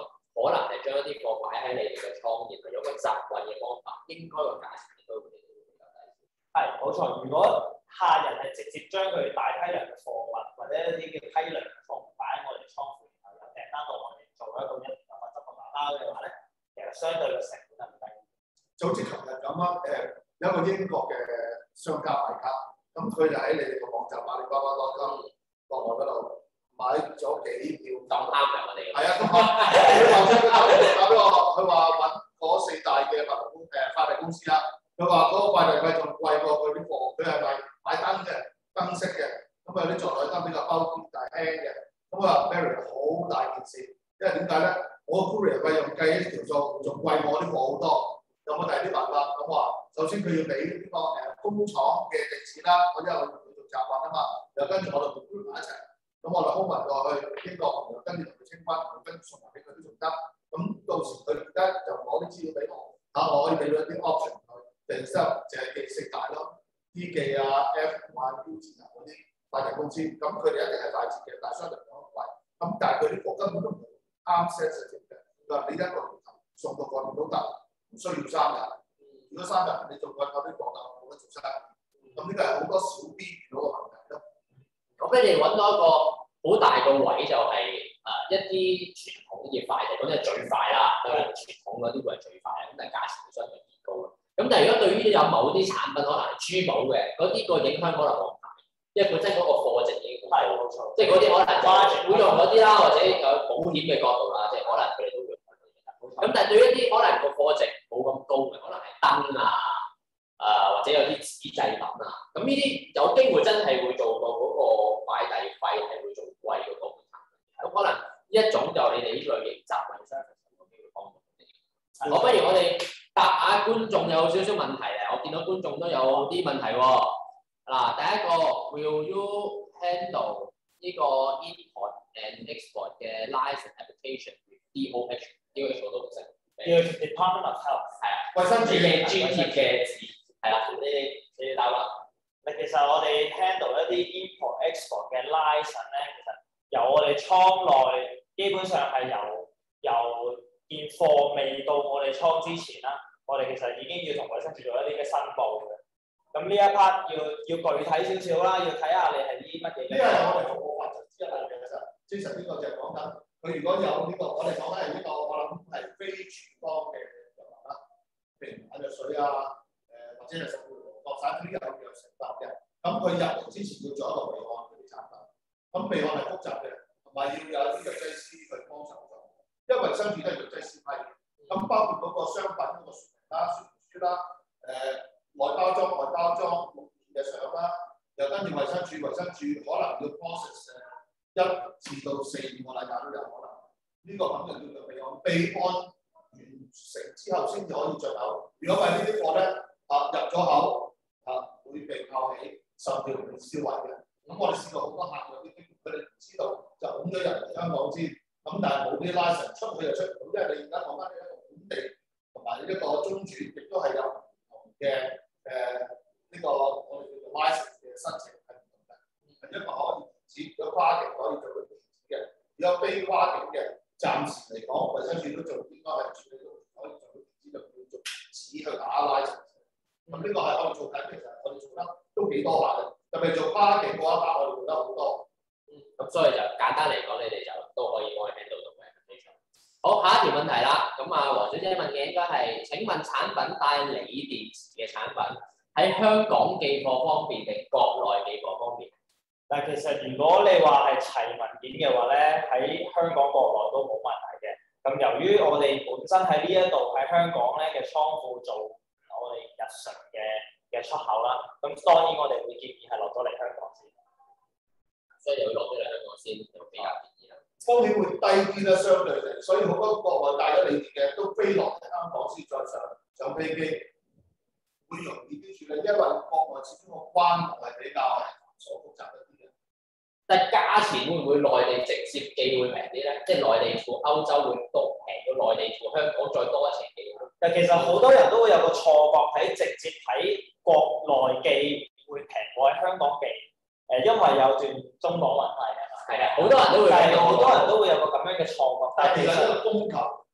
可能係將一啲貨擺喺你哋嘅倉，然後有個集運嘅方法，應該個價錢應該會比較低。 係冇錯，如果客人係直接將佢大批量嘅貨物或者一啲叫批量嘅貨物擺喺我哋倉庫，然後有訂單到我哋做一個一年有物質同埋包嘅話咧，其實相對嘅成本係唔低。就好似琴日咁啊，誒有一個英國嘅商家買卡，咁佢就喺你哋個網站阿里巴巴多金國內嗰度買咗幾票， 咁啱嘅我哋。 係啊，咁啊，佢話佢打打俾我，佢話揾嗰四大嘅物流公誒快遞公司啦。佢話嗰個快遞費仲貴過佢啲貨，佢係買買燈嘅燈飾嘅，咁有啲座台燈比較包啲大輕嘅，咁啊 Barry 好大件事，因為點解咧？我個 courier 費用計呢條數仲貴過我啲貨好多，有冇第二啲辦法？咁話首先佢要俾呢個誒工廠嘅地址啦，我因為我同佢做集運啊嘛，又跟住我哋 group 埋一齊，咁我哋 hold 埋過去英國，又跟住同佢清關，跟住送埋俾佢都仲得，咁到時佢而家就攞啲資料俾我，嚇我可以俾佢一啲 option。定收就係寄四大咯 ，D 記啊、F 啊、U 字啊嗰啲快遞公司，咁佢哋一定係快捷嘅，但係相對嚟講貴。咁但係佢啲貨根本都唔啱 sensitive 嘅。佢話你一個月送到過年都得，唔需要三日。如果三日你做過嗰啲貨就冇得做生意。咁呢個係好多小 B 遇到嘅問題咯。 咁你哋揾到一個好大個位就係、是、誒、呃、一啲傳統嘅快遞，咁就最快啦。當然傳統嗰啲會係最快，咁但係價錢會相對高咯。咁但係如果對於有某啲產品可能係珠寶嘅，嗰啲個影響可能冇咁大，因為本身嗰個貨值已經係冇錯，即係嗰啲可能就會用嗰啲啦，或者有保險嘅角度啦，即係可能佢哋都會用嗰啲嘅。咁但係對於一啲可能個貨值冇咁高嘅，可能係燈啊，誒、呃、或者有啲紙製品啊，咁呢啲有機會真係會做到嗰個快遞費係會做貴嗰個產品。咁可能呢一種就你哋呢類型集運 service 有機會幫到你。我不如我哋答下觀眾有少少問題咧，我見到觀眾都有啲問題喎。嗱，第一個 ，Will you handle 呢個 import and export 嘅 license application with D O H？D O H 我都唔識。叫 Department of Health。係啊，衞生署嘅專業嘅字。係啦，你哋你哋答啦。嗱，其實我哋 handle 一啲 import export 嘅 license 咧，其實由我哋倉內基本上係由由件貨未到我哋倉之前啦。我哋其實已經要同衞生署做一啲嘅申報嘅，咁呢一 part 要要具體少少啦，要睇下你係啲乜嘢。呢個係我哋服務範疇之一嚟嘅，其實精神呢個就係講緊佢如果有呢、這個，我哋講緊係呢個，我諗係非處方嘅藥物啦，譬如眼藥水啊，誒、呃、或者係十六國產呢啲有藥成分嘅，咁佢入嚟之前要做一個備案嗰啲產品，咁備案係複雜嘅，同埋要有啲藥劑師去幫手做，因為衞生署都係藥劑師批嘅，咁包括嗰個商品嗰個啦，說明書啦，誒、呃、內包裝、外包裝目前嘅相啦，又跟住衛生署，衛生署可能要 process 一至到四五個禮拜都有可能。呢、這個肯定要備案，備案完成之後先至可以進口。如果唔係呢啲貨咧，啊入咗口啊會被扣起，甚至會被銷毀嘅。咁我哋試過好多客有啲佢哋唔知道就拱咗人嚟香港先，咁但係冇啲 license 出去就出唔到，因為你而家講翻呢一個本地。同埋呢一個中轉亦都係有唔同嘅誒呢個我哋叫做 license 嘅申請係唔同嘅，係一個可以電子，如果跨境可以做到電子嘅，如果非跨境嘅，暫時嚟講，衞生署都做應該係處理到可以做到電子，就叫做紙去打 license。咁呢個係我哋做緊，其實我哋做得都幾多下嘅，特別做跨境嗰一 part，我哋做得好多。嗯，咁所以就簡單嚟講，你哋就都可以幫你 handle 到嘅。好，下一條問題啦。咁啊，黃小姐問嘅應該係：請問產品帶鋰電池嘅產品喺香港寄貨方便定國內寄貨方便？但其實如果你話係齊文件嘅話咧，喺香港國內都冇問題嘅。咁由於我哋本身喺呢一度喺香港咧嘅倉庫做我哋日常嘅嘅出口啦，咁當然我哋會建議係落咗嚟香港先，所以就會落咗嚟香港先，就比較便宜啦。風險會低啲啦，相對嚟，所以好多國內帶咗鋰電嘅都飛落嚟香港先再上上飛機，會容易啲處理，因為國內始終個關係係比較繁瑣複雜一啲嘅。但係價錢會唔會內地直接寄會平啲咧？即係內地赴歐洲會多平過內地赴香港再多一程寄。但其實好多人都會有個錯覺，喺直接喺國內寄會平過喺香港寄，誒，因為有段中港運費。係啊，好多人都會，係好多人都會有個咁樣嘅錯覺，但係其實呢個供求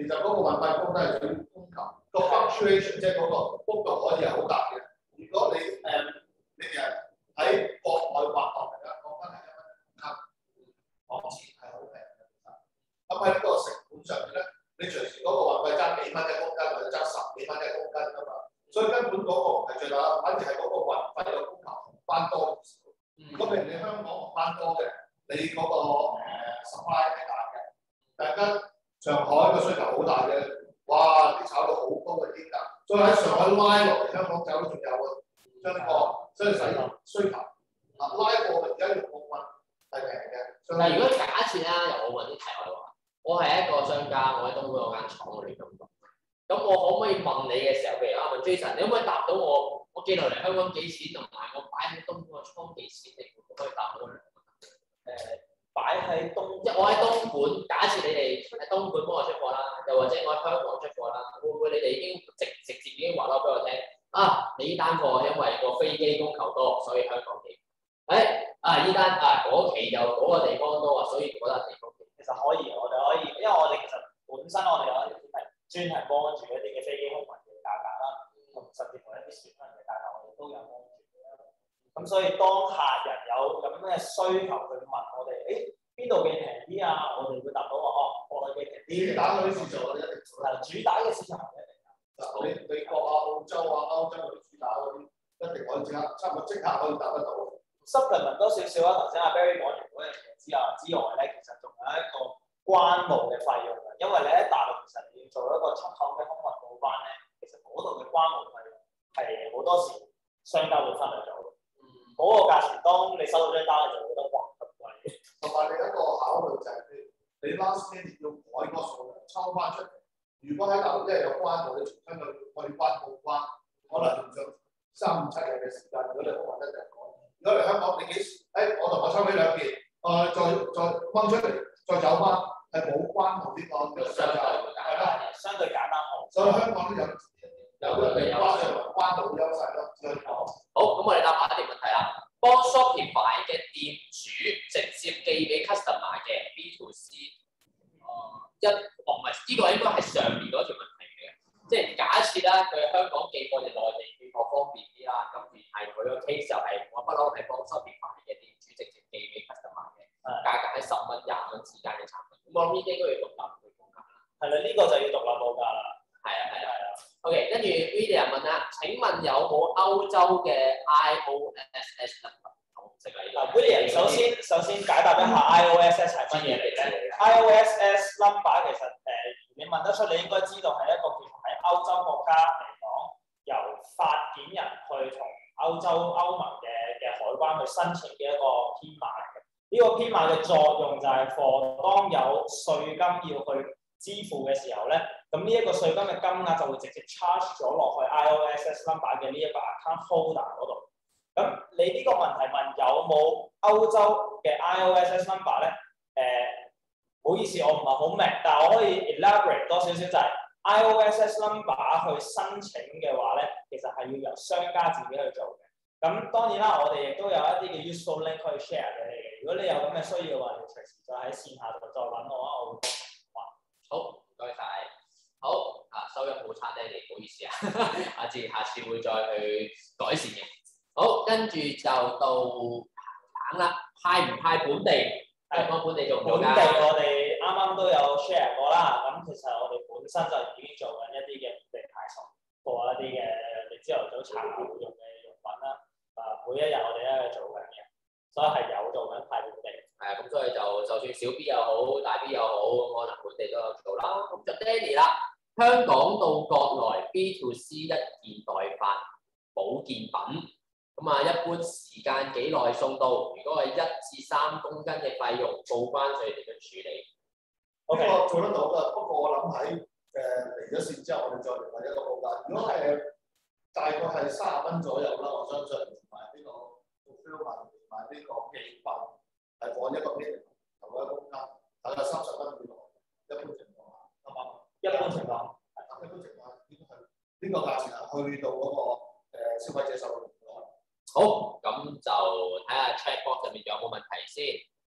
其實嗰個運費高都係屬於供求，個 fluctuation 即係嗰個幅度可以係好大嘅。如果你誒、嗯、你誒喺國內挖落嚟咧，講緊係一蚊一公斤，港錢係好平嘅其實。咁喺呢個成本上面咧，你隨時嗰個運費爭幾蚊一公斤或者爭十幾蚊一公斤㗎嘛，所以根本嗰個唔係最大，反而係嗰個運費嘅供求紅翻多。如果譬如你香港紅翻多嘅，你嗰、那個誒 supply 係大嘅，大家上海個需求好大嘅，哇！啲炒到好高嘅天價，再喺上海拉落嚟香港走都仲有啊，將呢個即係使需求啊拉過而家用六蚊係平嘅。 但係如果假設啦，由我問啲題外話，我係一個商家，我喺東莞嗰間廠嗰度咁講，咁我可唔可以問你嘅時候，譬如啊問 Jason，你可唔可以答到我？我寄落嚟香港幾錢，同埋我擺喺東莞個倉幾錢？你可唔可以答到我？誒、 呃，擺喺東， 即係我喺東莞，假設你哋喺東莞幫我出貨啦，又或者我喺香港出貨啦，會唔會你哋已經直直接已經話咗俾我聽？啊，你呢單貨因為個飛機供求多，所以香港期。誒、哎，啊呢單啊嗰期就嗰個地方多啊，所以嗰笪地方期。 其實可以，我哋可以，因為我哋其實本身我哋有一條片係專係幫住一啲嘅飛機空運嘅價格啦，同甚至乎一啲船運嘅價格，我哋都有幫住嘅。咁所以當客人有咁嘅需求去問我哋，誒邊度嘅平啲啊？我哋會答到話，哦，國內嘅平啲。 主打嗰啲市場我哋一定做啦。 係主打嘅市場一定有。 你美國啊、澳洲啊、歐洲嗰啲主打嗰啲，一定可以即刻，差唔多即刻可以答得到。 supplement 多少少啦，頭先阿 Barry 講完嗰樣嘢之後之外咧，其實仲有一個關務嘅費用嘅，因為你喺大陸其實你要做一個出口嘅空運報關咧，其實嗰度嘅關務費用係好多時商家會忽略咗嘅。嗯，嗰個價錢當你收到張單，你就覺得哇咁貴。 同埋你一個考慮就係你 last minute 要改個數量抽翻出嚟。如果喺大陸一日有關務，你重新去去關報關，可能用上三五七日嘅時間。如果你空運一日改。如果嚟香港，你幾時？誒、哎，我同我抽起兩件，誒、呃，再再掹出嚟，再走翻，係冇關同呢個嘅相對係啦， 相對簡單好。 所以香港都有有嘅關上關到優勢咯。 好，咁我哋答下一條問題啦。幫 Shopify 嘅店主直接寄俾 customer 嘅 B to C， 誒一，哦唔係，呢、這個應該係上面嗰條問題嚟嘅，即係假設啦，佢香港寄貨就內地寄貨方便啲啦，咁而係佢個 case 就係、是、我不嬲係幫 Shopify 嘅店主直接寄俾 customer 嘅，價格喺十蚊、廿蚊之間嘅產品。咁我諗呢啲應該要獨立去報價啦。 係啦，呢、這個就要獨立報價啦。 係啊，係啊，係啊。OK， 跟住 William 問啦，請問有冇歐洲嘅 I O S S number？ 嗱 ，William 首先首先解答一下 I O S S 係乜嘢嚟咧 ？I O S S number 其實誒、呃，你問得出，你應該知道係一個叫喺歐洲國家嚟講，由發件人去同歐洲歐盟嘅嘅海關去申請嘅一個編碼嚟嘅。呢、這個編碼嘅作用就係 for 當有稅金要去支付嘅時候咧，咁呢一個稅金嘅金額就會直接 charge 咗落去 I O S S number 嘅呢一個 account holder 嗰度。咁你呢個問題問有冇歐洲嘅 I O S S number 咧？誒、呃，唔好意思，我唔係好明，但係我可以 elaborate 多少少就係、是、I O S S number 去申請嘅話咧，其實係要由商家自己去做嘅。咁當然啦，我哋亦都有一啲嘅 useful link 可以 share 俾你嘅。如果你有咁嘅需要嘅話，你隨時再喺線下度再揾我啊，我會幫你。 好，唔該晒。好啊，收音好差咧，你唔好意思啊，阿志下次會再去改善嘅。好，跟住就到橙啦，派唔派本地？香港本地做唔做㗎？ 本地我哋啱啱都有 share 過啦。咁其實我哋本身就已經做緊一啲嘅本地派送，過一啲嘅你朝頭早茶會用嘅用品啦。啊，每一日我哋都係做緊嘅，所以係有做緊派本地。 係啊，咁所以就就算小 B 又好，大 B 又好，可能本地都有做啦。咁就 Danny 啦，香港到國內 B to C 一件代發保健品。咁啊，一般時間幾耐送到？如果係一至三公斤嘅費用，報關稅點樣處理？ 呢個做得到㗎，不過我諗喺誒嚟咗線之後，我哋再嚟揾一個報價。如果係大概係三十蚊左右啦，我相信同埋呢個 fulfillment 同埋呢個寄費係放一個 minimum 頭一公斤，大概三十蚊以內。一般情況下，啱唔啱？ 一般情況係一般情況下，應該係呢個價錢係去到嗰個誒消費者手裏。 好，咁就睇下 chat box 入面仲有冇問題先。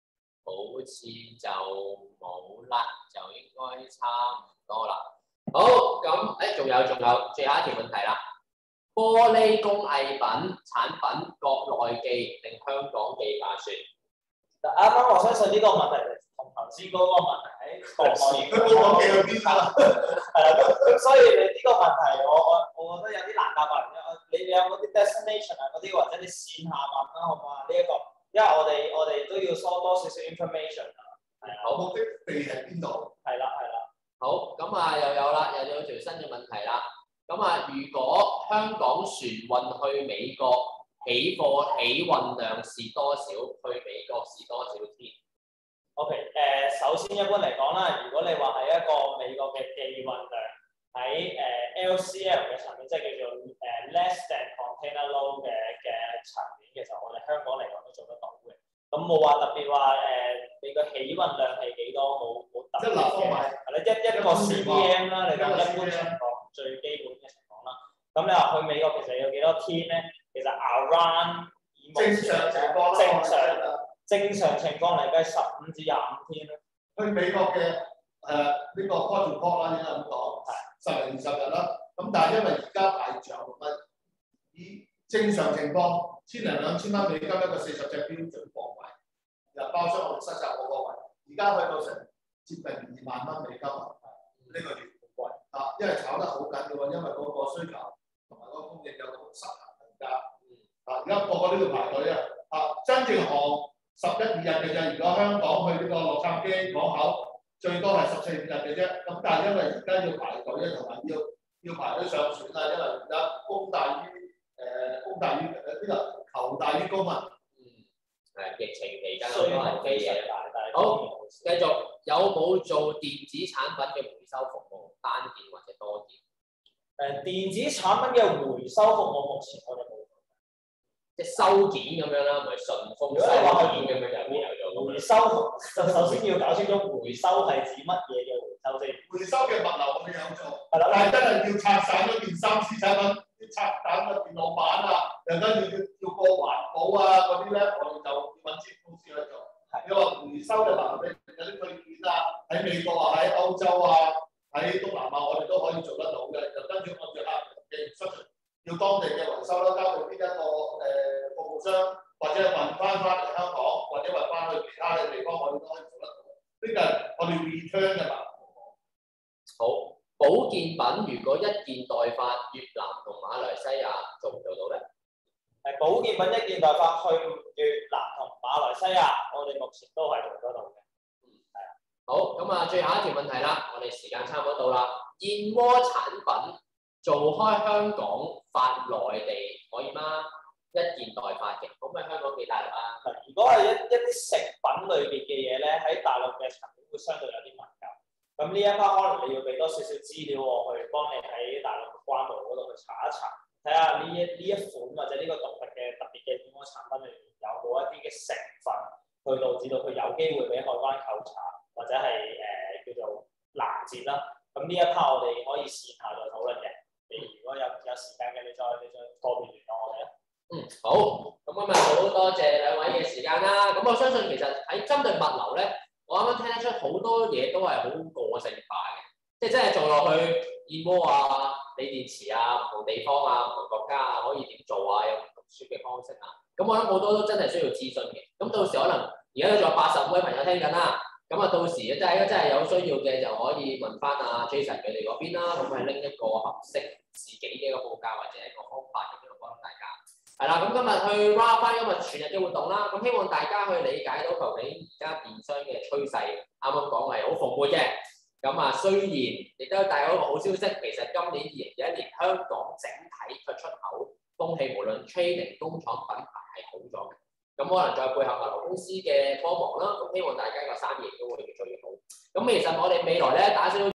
好似就冇啦，就應該差唔多啦。好，咁誒仲有仲有最後一條問題啦。玻璃工藝品產品國內寄定香港寄划算？ 啱啱我相信呢個問題同頭先嗰個問題喺國內， 佢冇講寄去邊啦。 係啦，咁咁所以你呢個問題我我我覺得有啲難答啊。你你有冇啲 destination 啊嗰啲，或者你線下問啦，好唔好啊？呢一個，因為我哋我哋都要收多少少 information 啊。係啊。 好，目的地喺邊度？ 係啦係啦。 好，咁啊又有啦，又有條新嘅問題啦。咁啊，如果香港船運去美國起貨起運量是多少？去美國是多少天 ？OK， 誒、呃，首先一般嚟講啦，如果你話係一個美國嘅寄運量喺誒、呃、L C L 嘅層面，即係叫做誒、呃、less than container load 嘅嘅層面，其實我哋香港嚟講都做得到嘅。咁冇話特別話誒、呃，你個起運量係幾多？冇冇特別嘅。係啦，一一個 C D M 啦，你講一般情況最基本嘅情況啦。咁你話去美國其實有幾多天咧？其實 around 正常情況正常正常情況嚟計十五至廿五天啦。 去美國嘅誒呢個 port to port 啦，應該咁講，十零二十日啦。咁但係因為而家大漲乜，以正常情況，千零兩千蚊美金一個四十隻標準貨櫃，入包商我哋失責嗰個位，而家去到成接近二萬蚊美金啊！呢、這個月好貴啊，因為炒得好緊要啊，因為嗰個需求同埋嗰個供應有個失衡而家。啊，而家個個都要排隊啊！啊，真正航十一二日嘅啫。如果香港去呢個洛杉磯港口，最多係十四五日嘅啫。咁但係因為而家要排隊咧，同埋要要排隊上船啊，因為而家供大於誒供大於誒呢個求大於供啊。 嗯，係疫情期間好多人飛嘢。好，繼續有冇做電子產品嘅回收服務，單件或者多件？ 誒，電子產品嘅回收服務目前我哋冇。 即係收件咁樣啦，唔係順豐收件咁樣就邊有做？ 回收就首先要搞清楚回收係指乜嘢嘅回收先。 回收嘅物流我哋有做， 係啦， 但係真係要拆散嗰件三 C 產品，要拆散個電腦板啊，又跟住要要過環保啊嗰啲咧，我哋就要揾專業公司去做。係，你話回收嘅物流咧，有啲配件啊，喺美國啊，喺歐洲啊，喺東南亞我哋都可以做得到嘅，就跟住按照客人嘅需求。要當地嘅維修啦，交俾邊一個誒、呃、服務商，或者運翻翻嚟香港，或者運翻去其他嘅地方，我哋都可以做得到。呢個係我哋 return 嘅嘛。 好，保健品如果一件代發越南同馬來西亞做唔做到咧？ 係保健品一件代發去越南同馬來西亞，我哋目前都係做得到嘅。嗯，係啊。 好，咁啊，最後一條問題啦，我哋時間差唔多到啦。燕窩產品做開香港發內地可以嗎？一件代發嘅，咁喺香港幾大陸啊？ 如果係一一啲食品類別嘅嘢咧，喺大陸嘅層面會相對有啲敏感。咁呢一 part 可能你要俾多少少資料我去幫你喺大陸嘅關部嗰度去查一查，睇下呢一呢一款或者呢個獨特嘅特別嘅燕窩產品裏面有冇一啲嘅成分，去導致到佢有機會俾海關扣查，或者係誒、呃、叫做攔截啦。咁呢一 part 我哋可以線下再討論嘅。你如果有有時間嘅，你再你再個別聯絡我哋啦。 嗯，好，咁今日好多謝兩位嘅時間啦。咁我相信其實喺針對物流咧，我啱啱聽得出好多嘢都係好個性化嘅，即係真係做落去燕窩啊、鋰電池啊、唔同地方啊、唔同國家啊，可以點做啊，有唔同輸嘅方式啊。咁我諗好多都真係需要諮詢嘅。咁到時可能而家都仲有八十五位朋友聽緊啦。咁啊，到時真係真係有需要嘅就可以問翻阿 Jason 佢哋嗰邊啦，咁係拎一個合適自己嘅一個報價或者一個方法咁樣幫大家。係啦，咁今日去 wrap 翻今日全日嘅活動啦，咁希望大家去理解到究竟而家電商嘅趨勢，啱啱講係好蓬勃嘅。咁啊，雖然亦都帶有一個好消息，其實今年二零二一年香港整體嘅出口風氣，無論 trading 工廠品牌係好咗嘅。咁可能再配合物流公司嘅幫忙啦，咁希望大家個生意都會越做越好。咁其實我哋未來咧打算